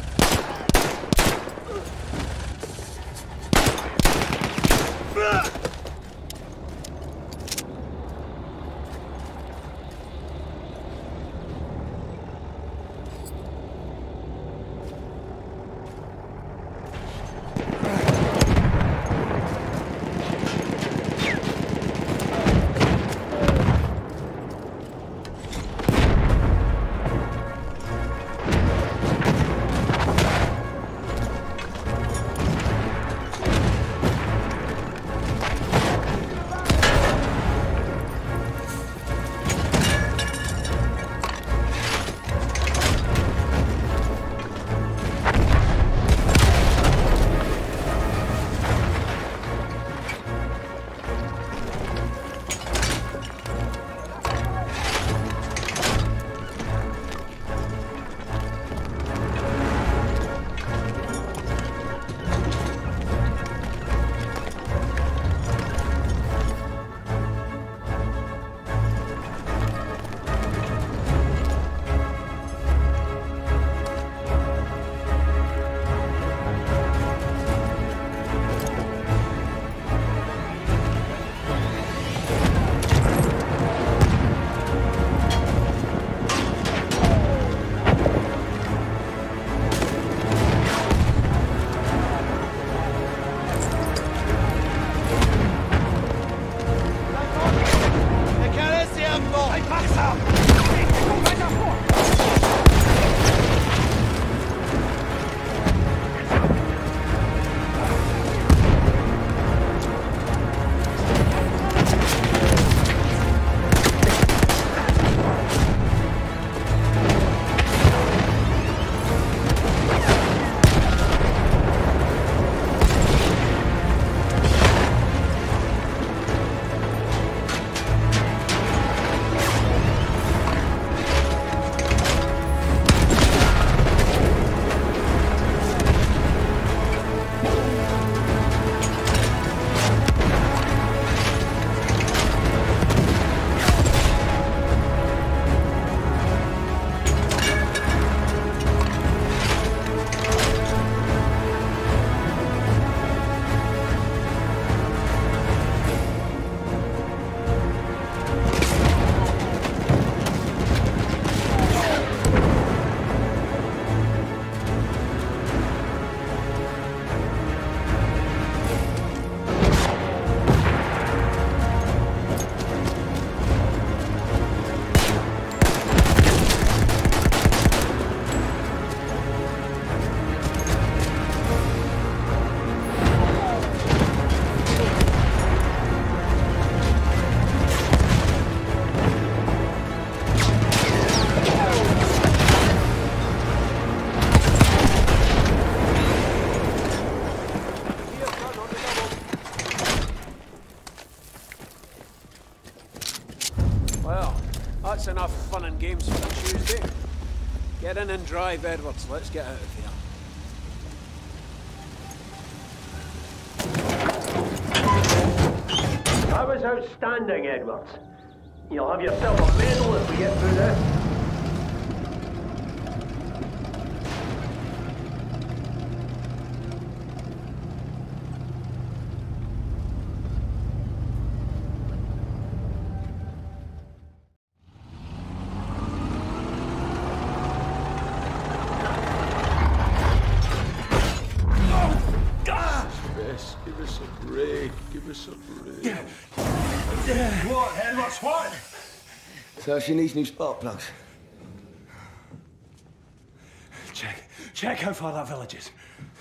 Get in and drive, Edwards. Let's get out of here. That was outstanding, Edwards. You'll have yourself a medal if we get through this. Give us a break. Give us a break. What, Edwards, what? So she needs new spark plugs. Check how far that village is.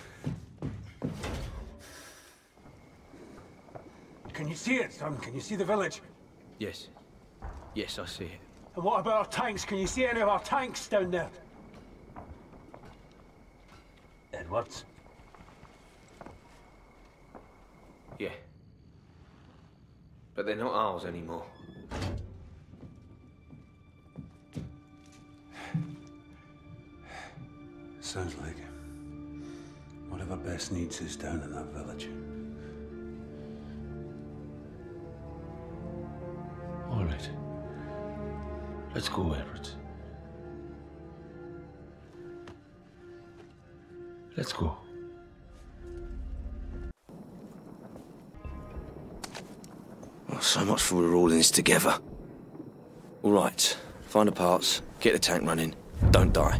Can you see it, son? Can you see the village? Yes. Yes, I see it. And what about our tanks? Can you see any of our tanks down there? Edwards? Yeah. But they're not ours anymore. Sounds like whatever Bess needs is down in that village. All right. Let's go, Edwards. Let's go. So much for we're all in this together. All right, find the parts, get the tank running, don't die.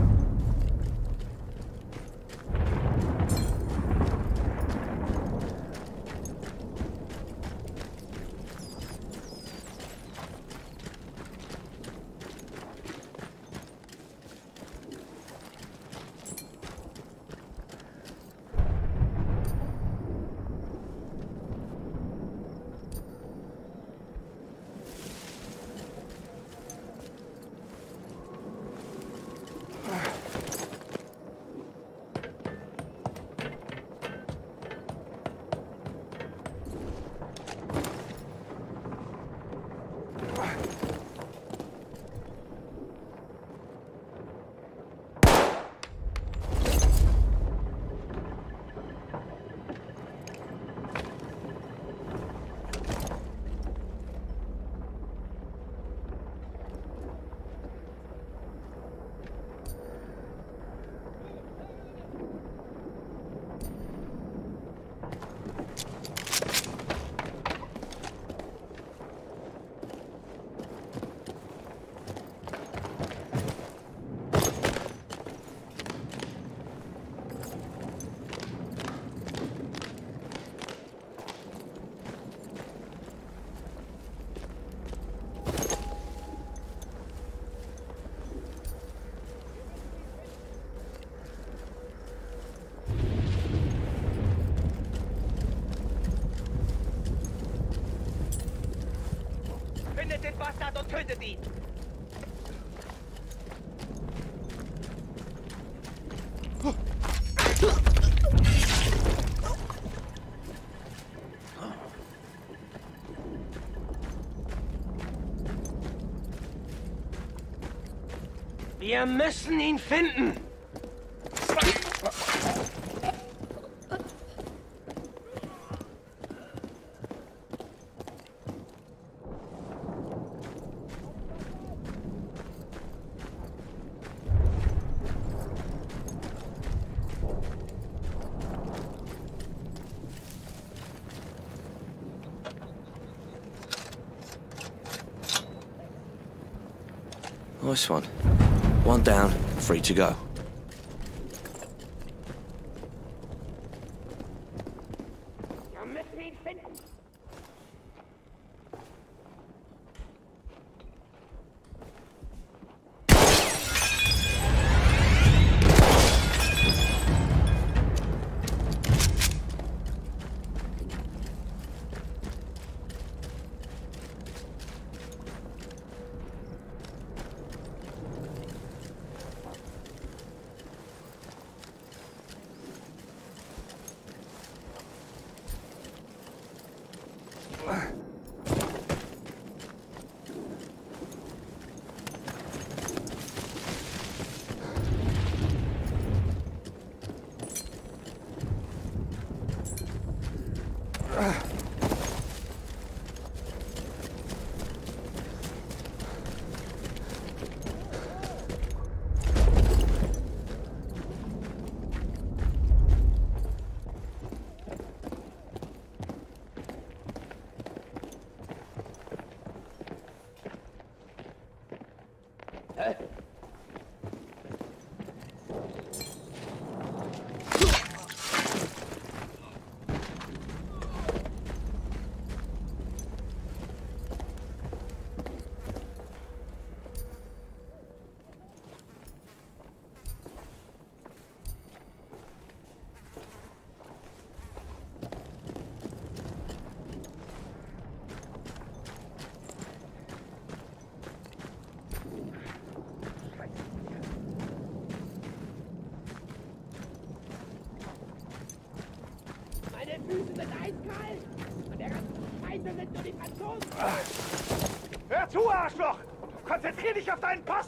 Findet den Bastard und tötet ihn! Wir müssen ihn finden! Nice one. One down, 3 to go. Wir müssen ihn finden! Hör zu, Arschloch! Konzentrier dich auf deinen Pass!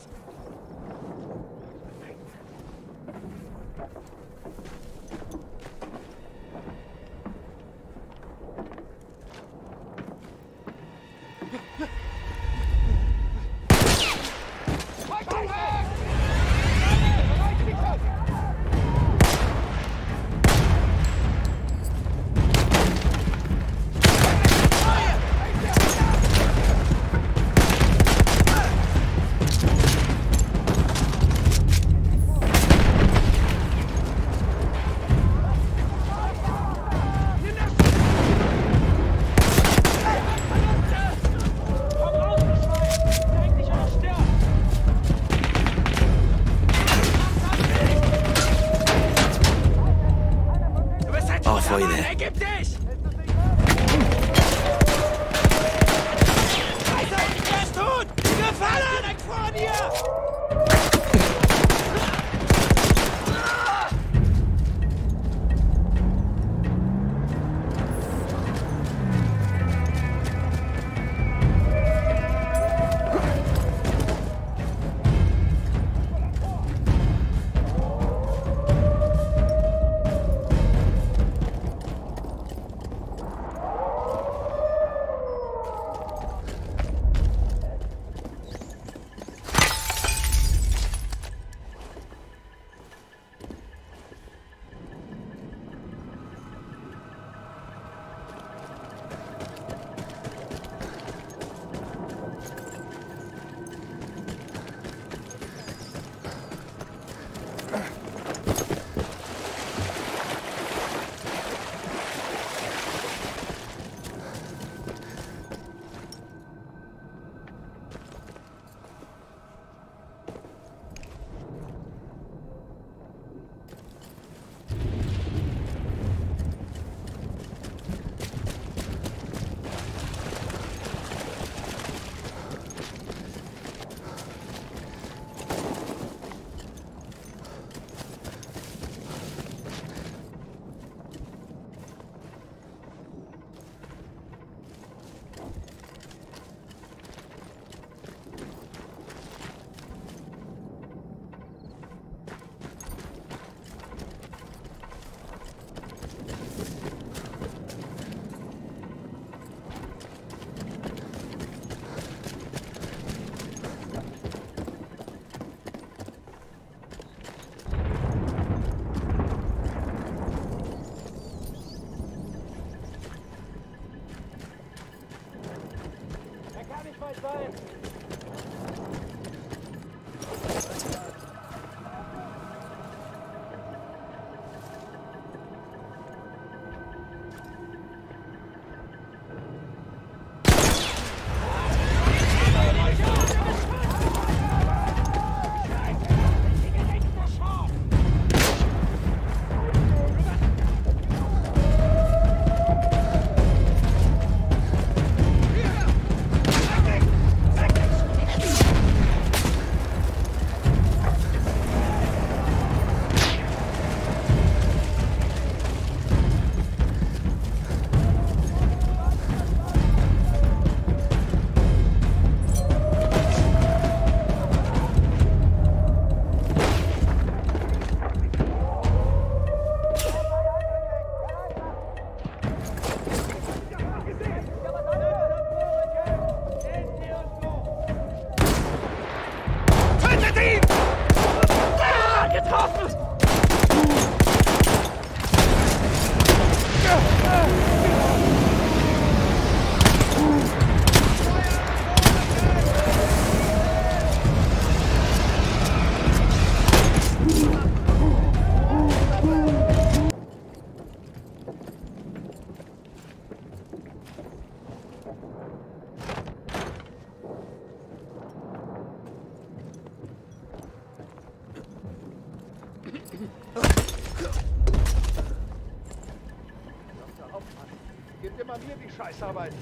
Gibt immer mir die Scheißarbeit.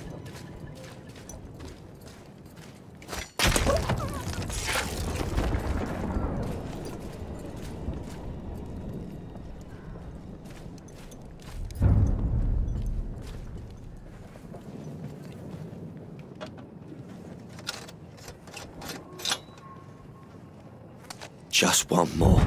Just one more.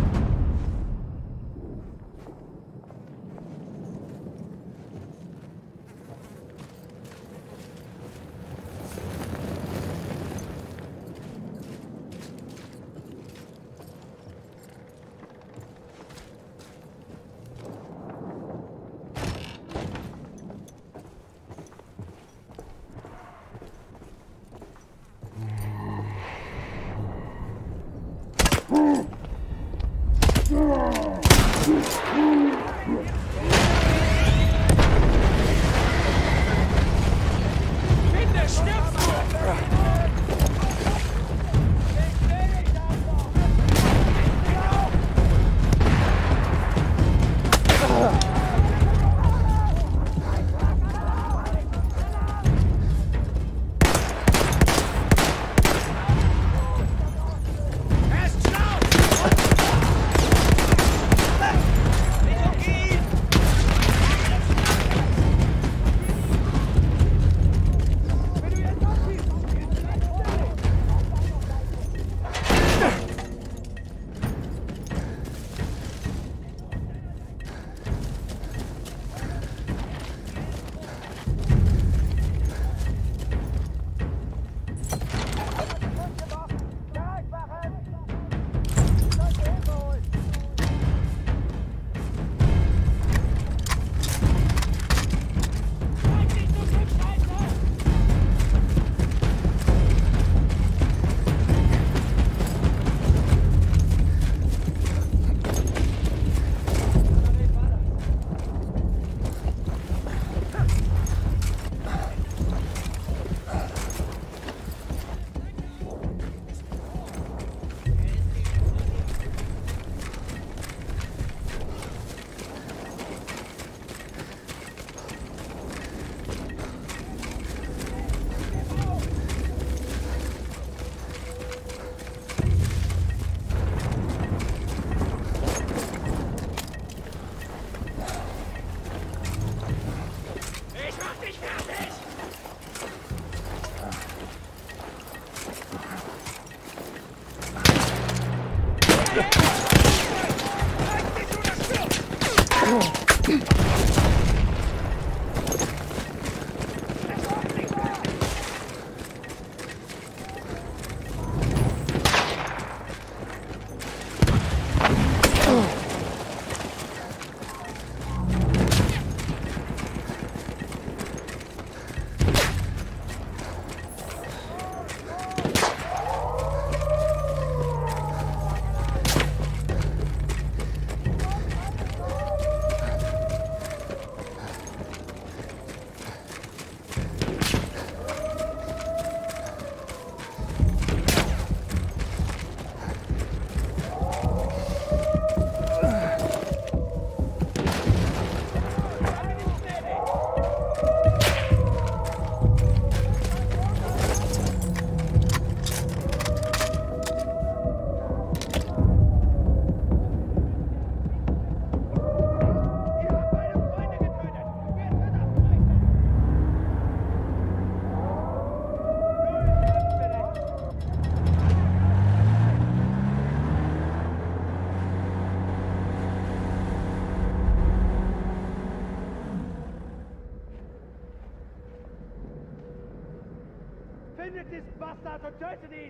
Findet diesen Bastard und tötet ihn!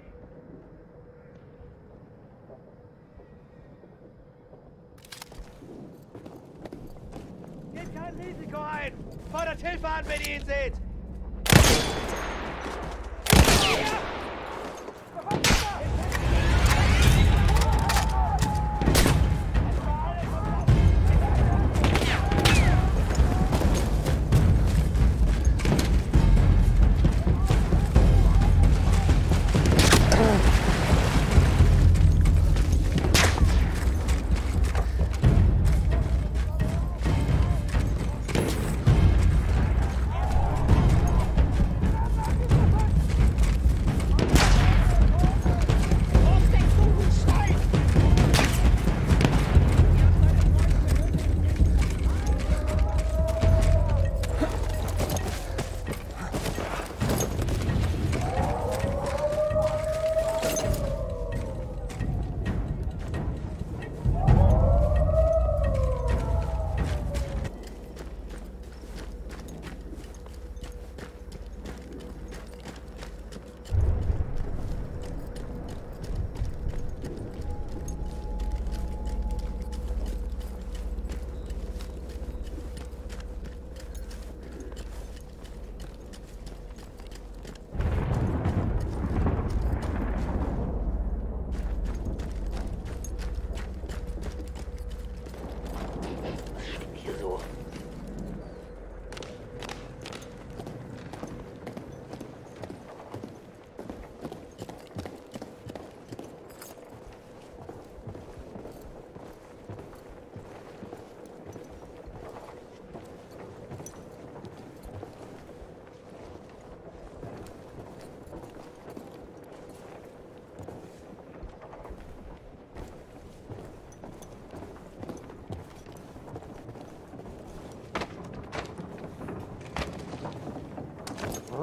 Geht kein Risiko ein! Fordert Hilfe an, wenn ihr ihn seht!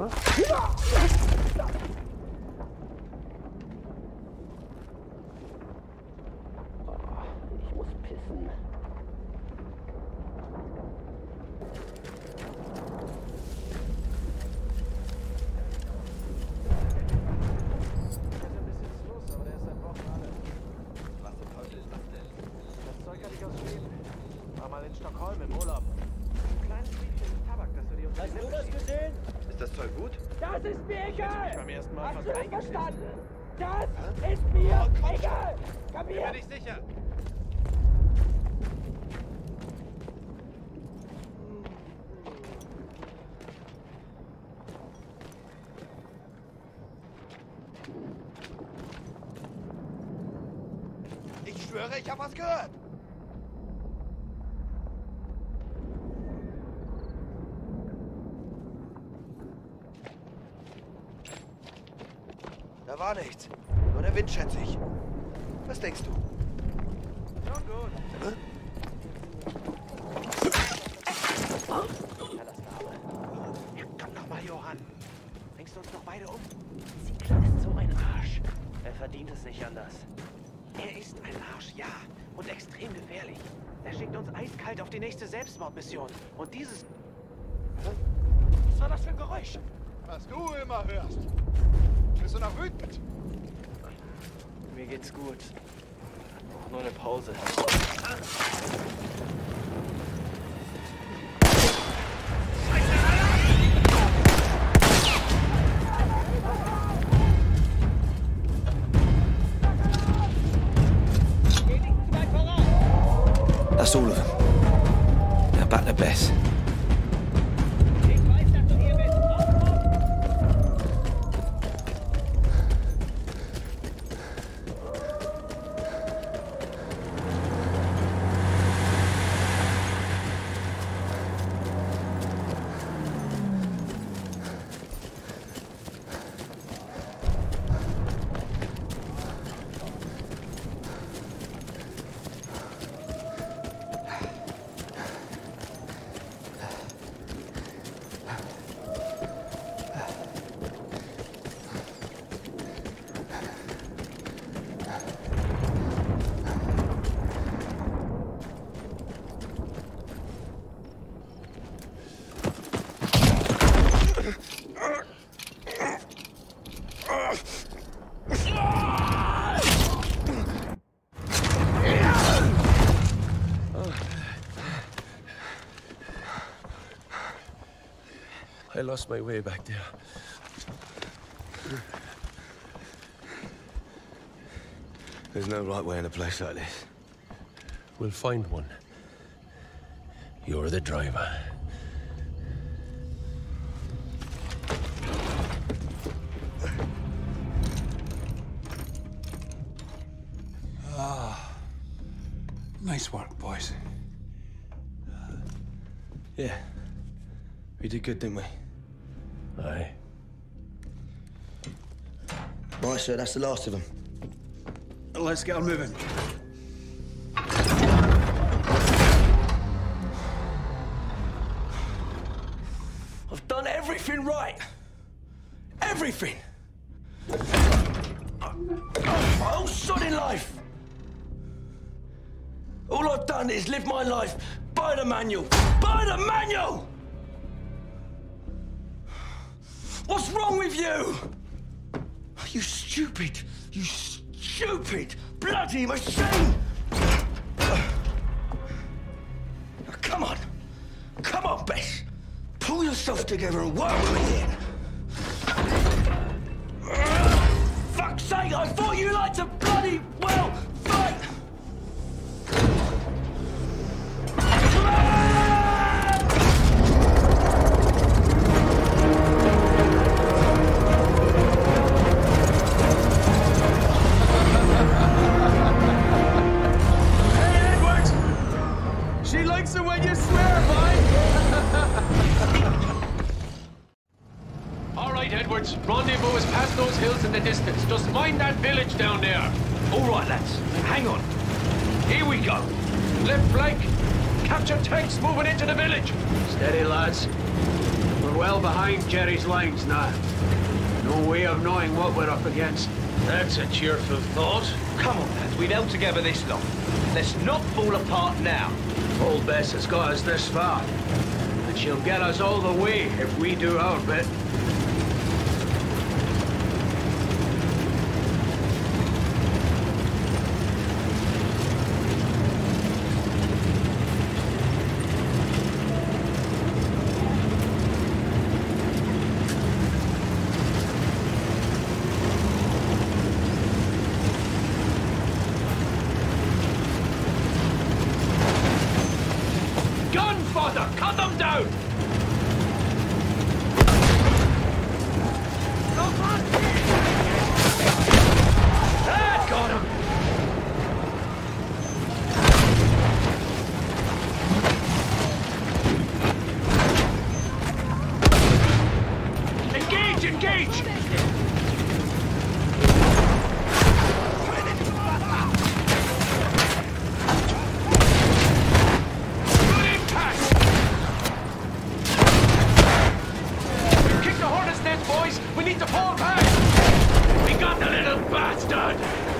Ich muss pissen. In Stockholm im Urlaub. Ein kleines Liedchen Tabak, das du dir unter die Lippe schiebst. Gesehen? Ist das Zeug gut? Das ist mir egal! Beim ersten Mal Hast fast du das eingeschissen. verstanden? Das ist mir egal! Komm Bin her! mir nicht sicher. Ich schwöre, ich habe was gehört. Da war nichts. Nur der Wind, schätze ich. Was denkst du? Schon gut. Hä? Ja, das Name. Ja, komm noch mal, Johann. Bringst du uns noch beide um? Ziegler ist so ein Arsch. Er verdient es nicht anders. Er ist ein Arsch, ja. Und extrem gefährlich. Er schickt uns eiskalt auf die nächste Selbstmordmission. Und dieses... Was war das für ein Geräusch? Was du immer hörst. Bist du noch wütend? Mir geht's gut. Nur eine Pause. That's all of them. Now back to Bess. I lost my way back there. There's no right way in a place like this. We'll find one. You're the driver. Nice work, boys. Yeah. We did good, didn't we? Aye. Right, sir, that's the last of them. Let's get her moving. I've done everything right. Everything. My whole sodding life. All I've done is live my life by the manual. By the manual! What's wrong with you? You stupid bloody machine! Now, come on, Bess. Pull yourself together and work with me here. Fuck's sake, I thought you liked to bloody well fight! She likes it when you swear, boy! All right, Edwards. Rendezvous is past those hills in the distance. Just mind that village down there. All right, lads. Hang on. Here we go. Left flank. Capture tanks moving into the village. Steady, lads. We're We're well behind Jerry's lines now. No way of knowing what we're up against. That's a cheerful thought. Come on, lads, we've held together this long. Let's not fall apart now. Old Bess has got us this far. And she'll get us all the way if we do our bit. Cut them down! That got him! Engage! Engage! We need to fall back! We got the little bastard!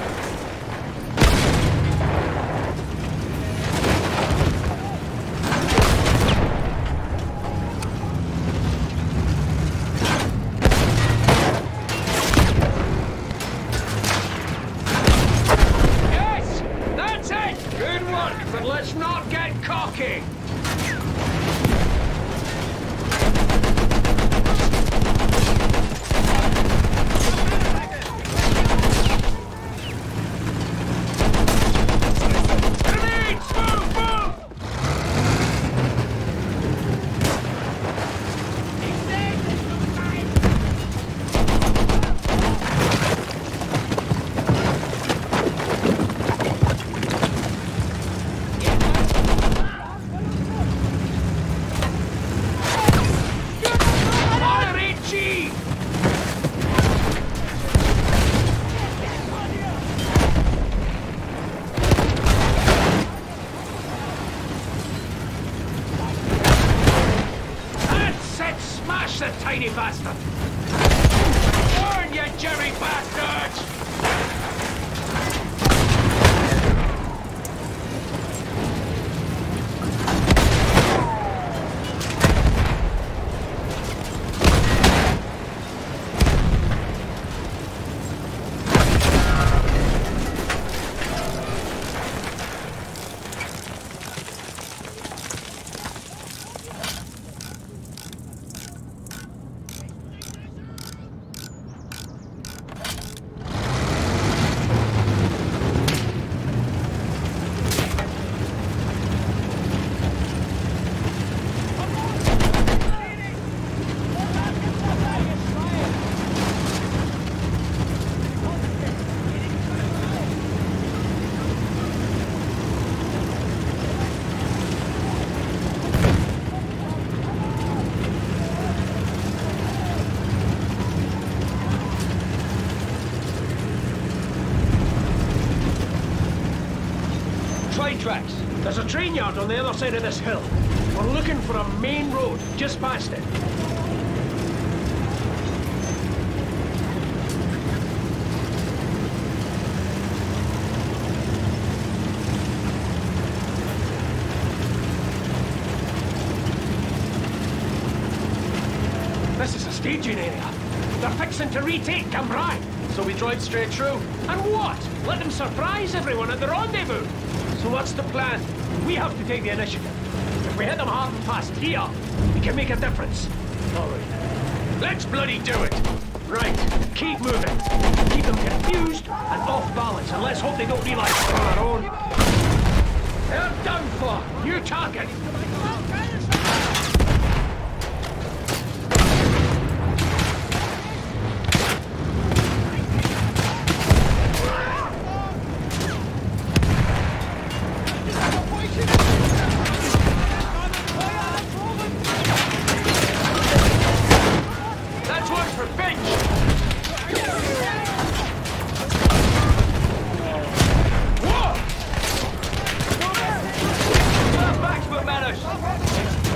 Yes! That's it! Good work, but let's not get cocky! Smash the tiny bastard! Burn, you Jerry bastards! Train tracks. There's a train yard on the other side of this hill. We're looking for a main road just past it. This is a staging area. They're fixing to retake Cambrai. So we drive straight through. And what? Let them surprise everyone at the rendezvous. So what's the plan? We have to take the initiative. If we hit them hard and fast here, we can make a difference. All right. Let's bloody do it. Right. Keep moving. Keep them confused and off balance, and let's hope they don't realize we're on our own. They're done for. New target. Manners!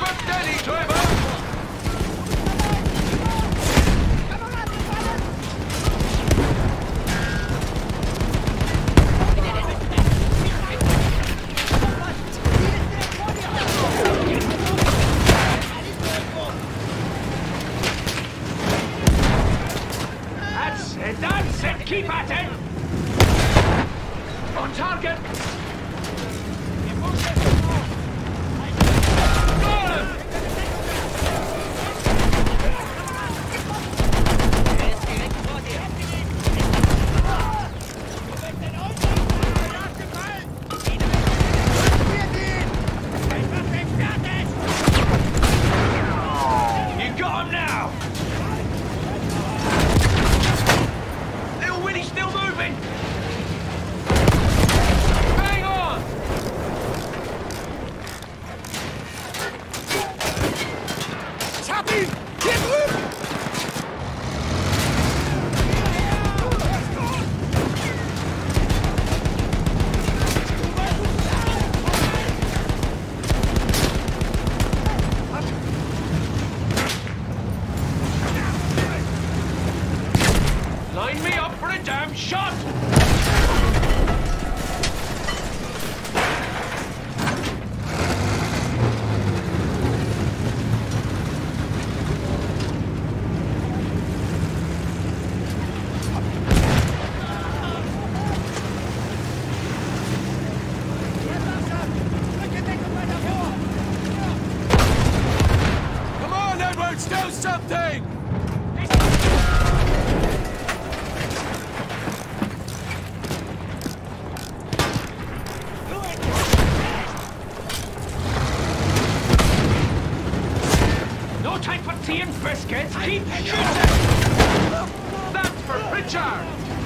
her steady, driver! That's it! Keep at it! On target! You got him now! Little Winnie's still moving! Hang on! Chappie! Get moving! Line me up for a damn shot! Come on, Edwards, do something! No time for tea and biscuits! Keep shooting! That's for Pritchard!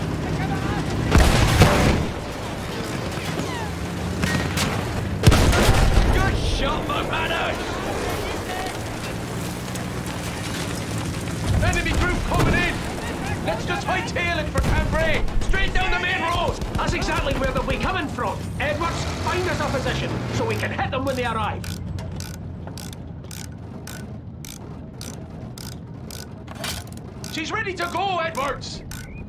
Good shot, McManus! Enemy group coming in! Let's just hightail it for Cambrai! Straight down the main road! That's exactly where they'll be coming from. Edwards, find us a position so we can hit them when they arrive. She's ready to go, Edwards!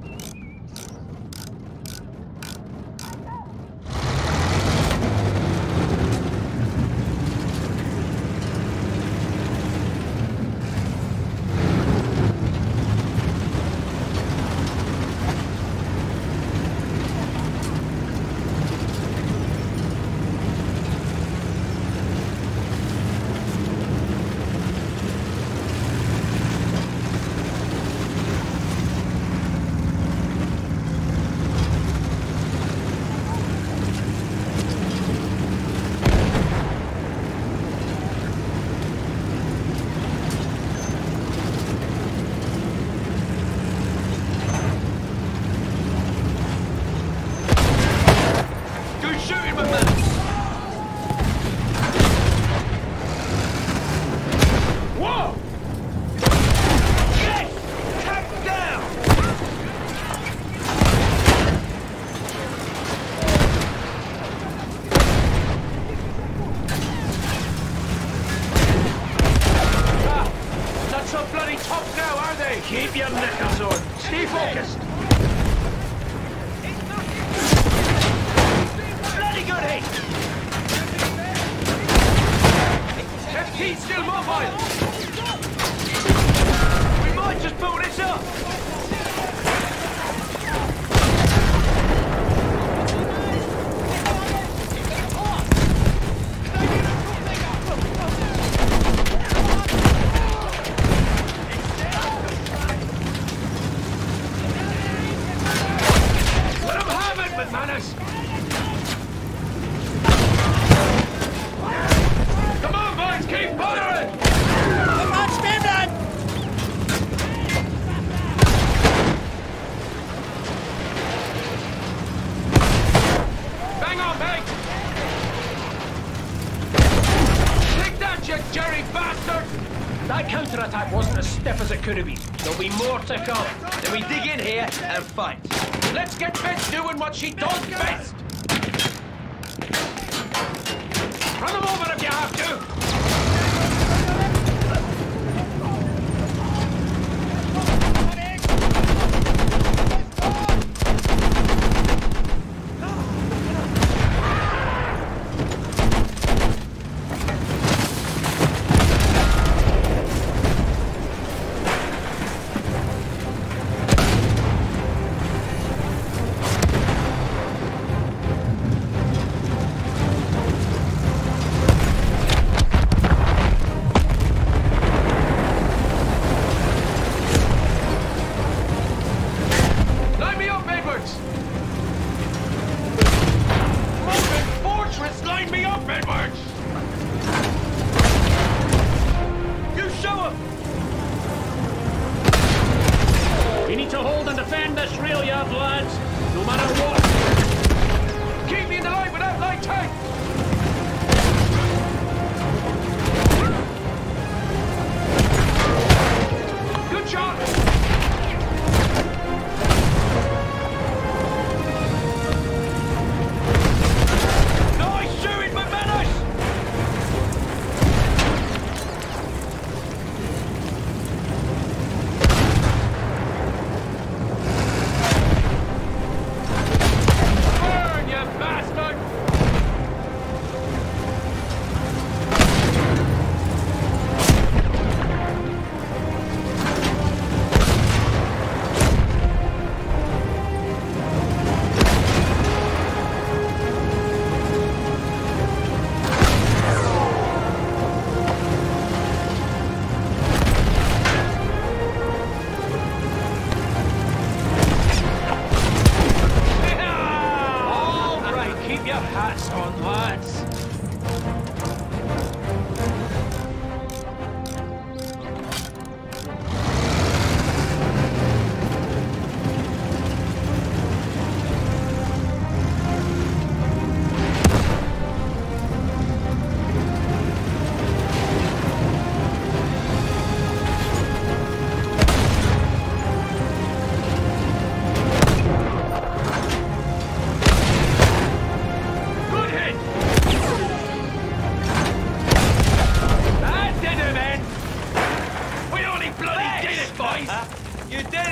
Good shooting, McManus! Whoa! Yes! Tap down! Not so bloody tough now, are they? Keep your knickers on. Stay focused. Bloody good hit! 15 still mobile! We might just pull this up! Let him have it, McManus! Come on, boys, keep firing! Bang on, mate! Take that, you Jerry bastard! That counter-attack wasn't as stiff as it could have been. There'll be more to come. Then we dig in here and fight. Let's get Beth doing what she does best! Run them over if you have to!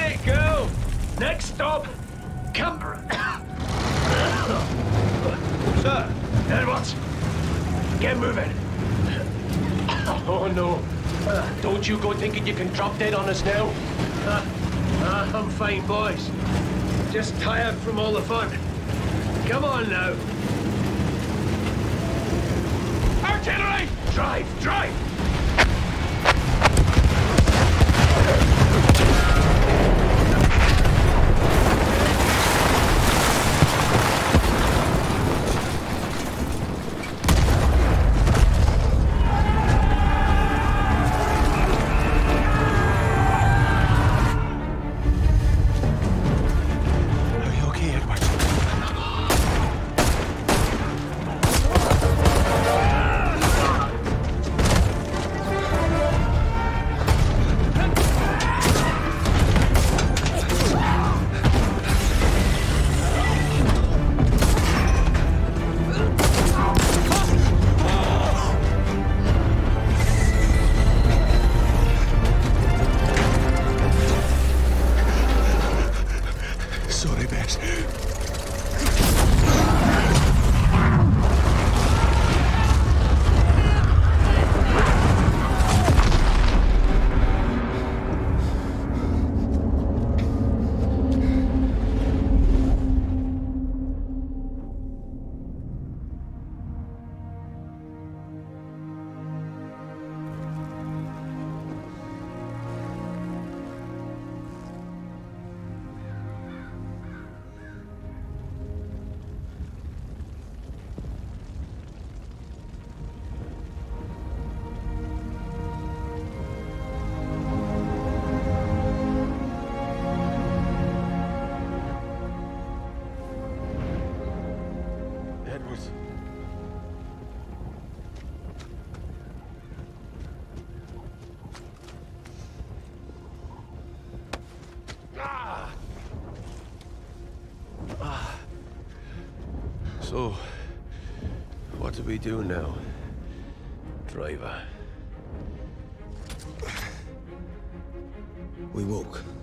Let it go! Next stop, Cumbria. Sir, Edwards, get moving. Oh no. Don't you go thinking you can drop dead on us now. I'm fine, boys. Just tired from all the fun. Come on now. Artillery! Drive, drive! So, what do we do now, driver? We walk.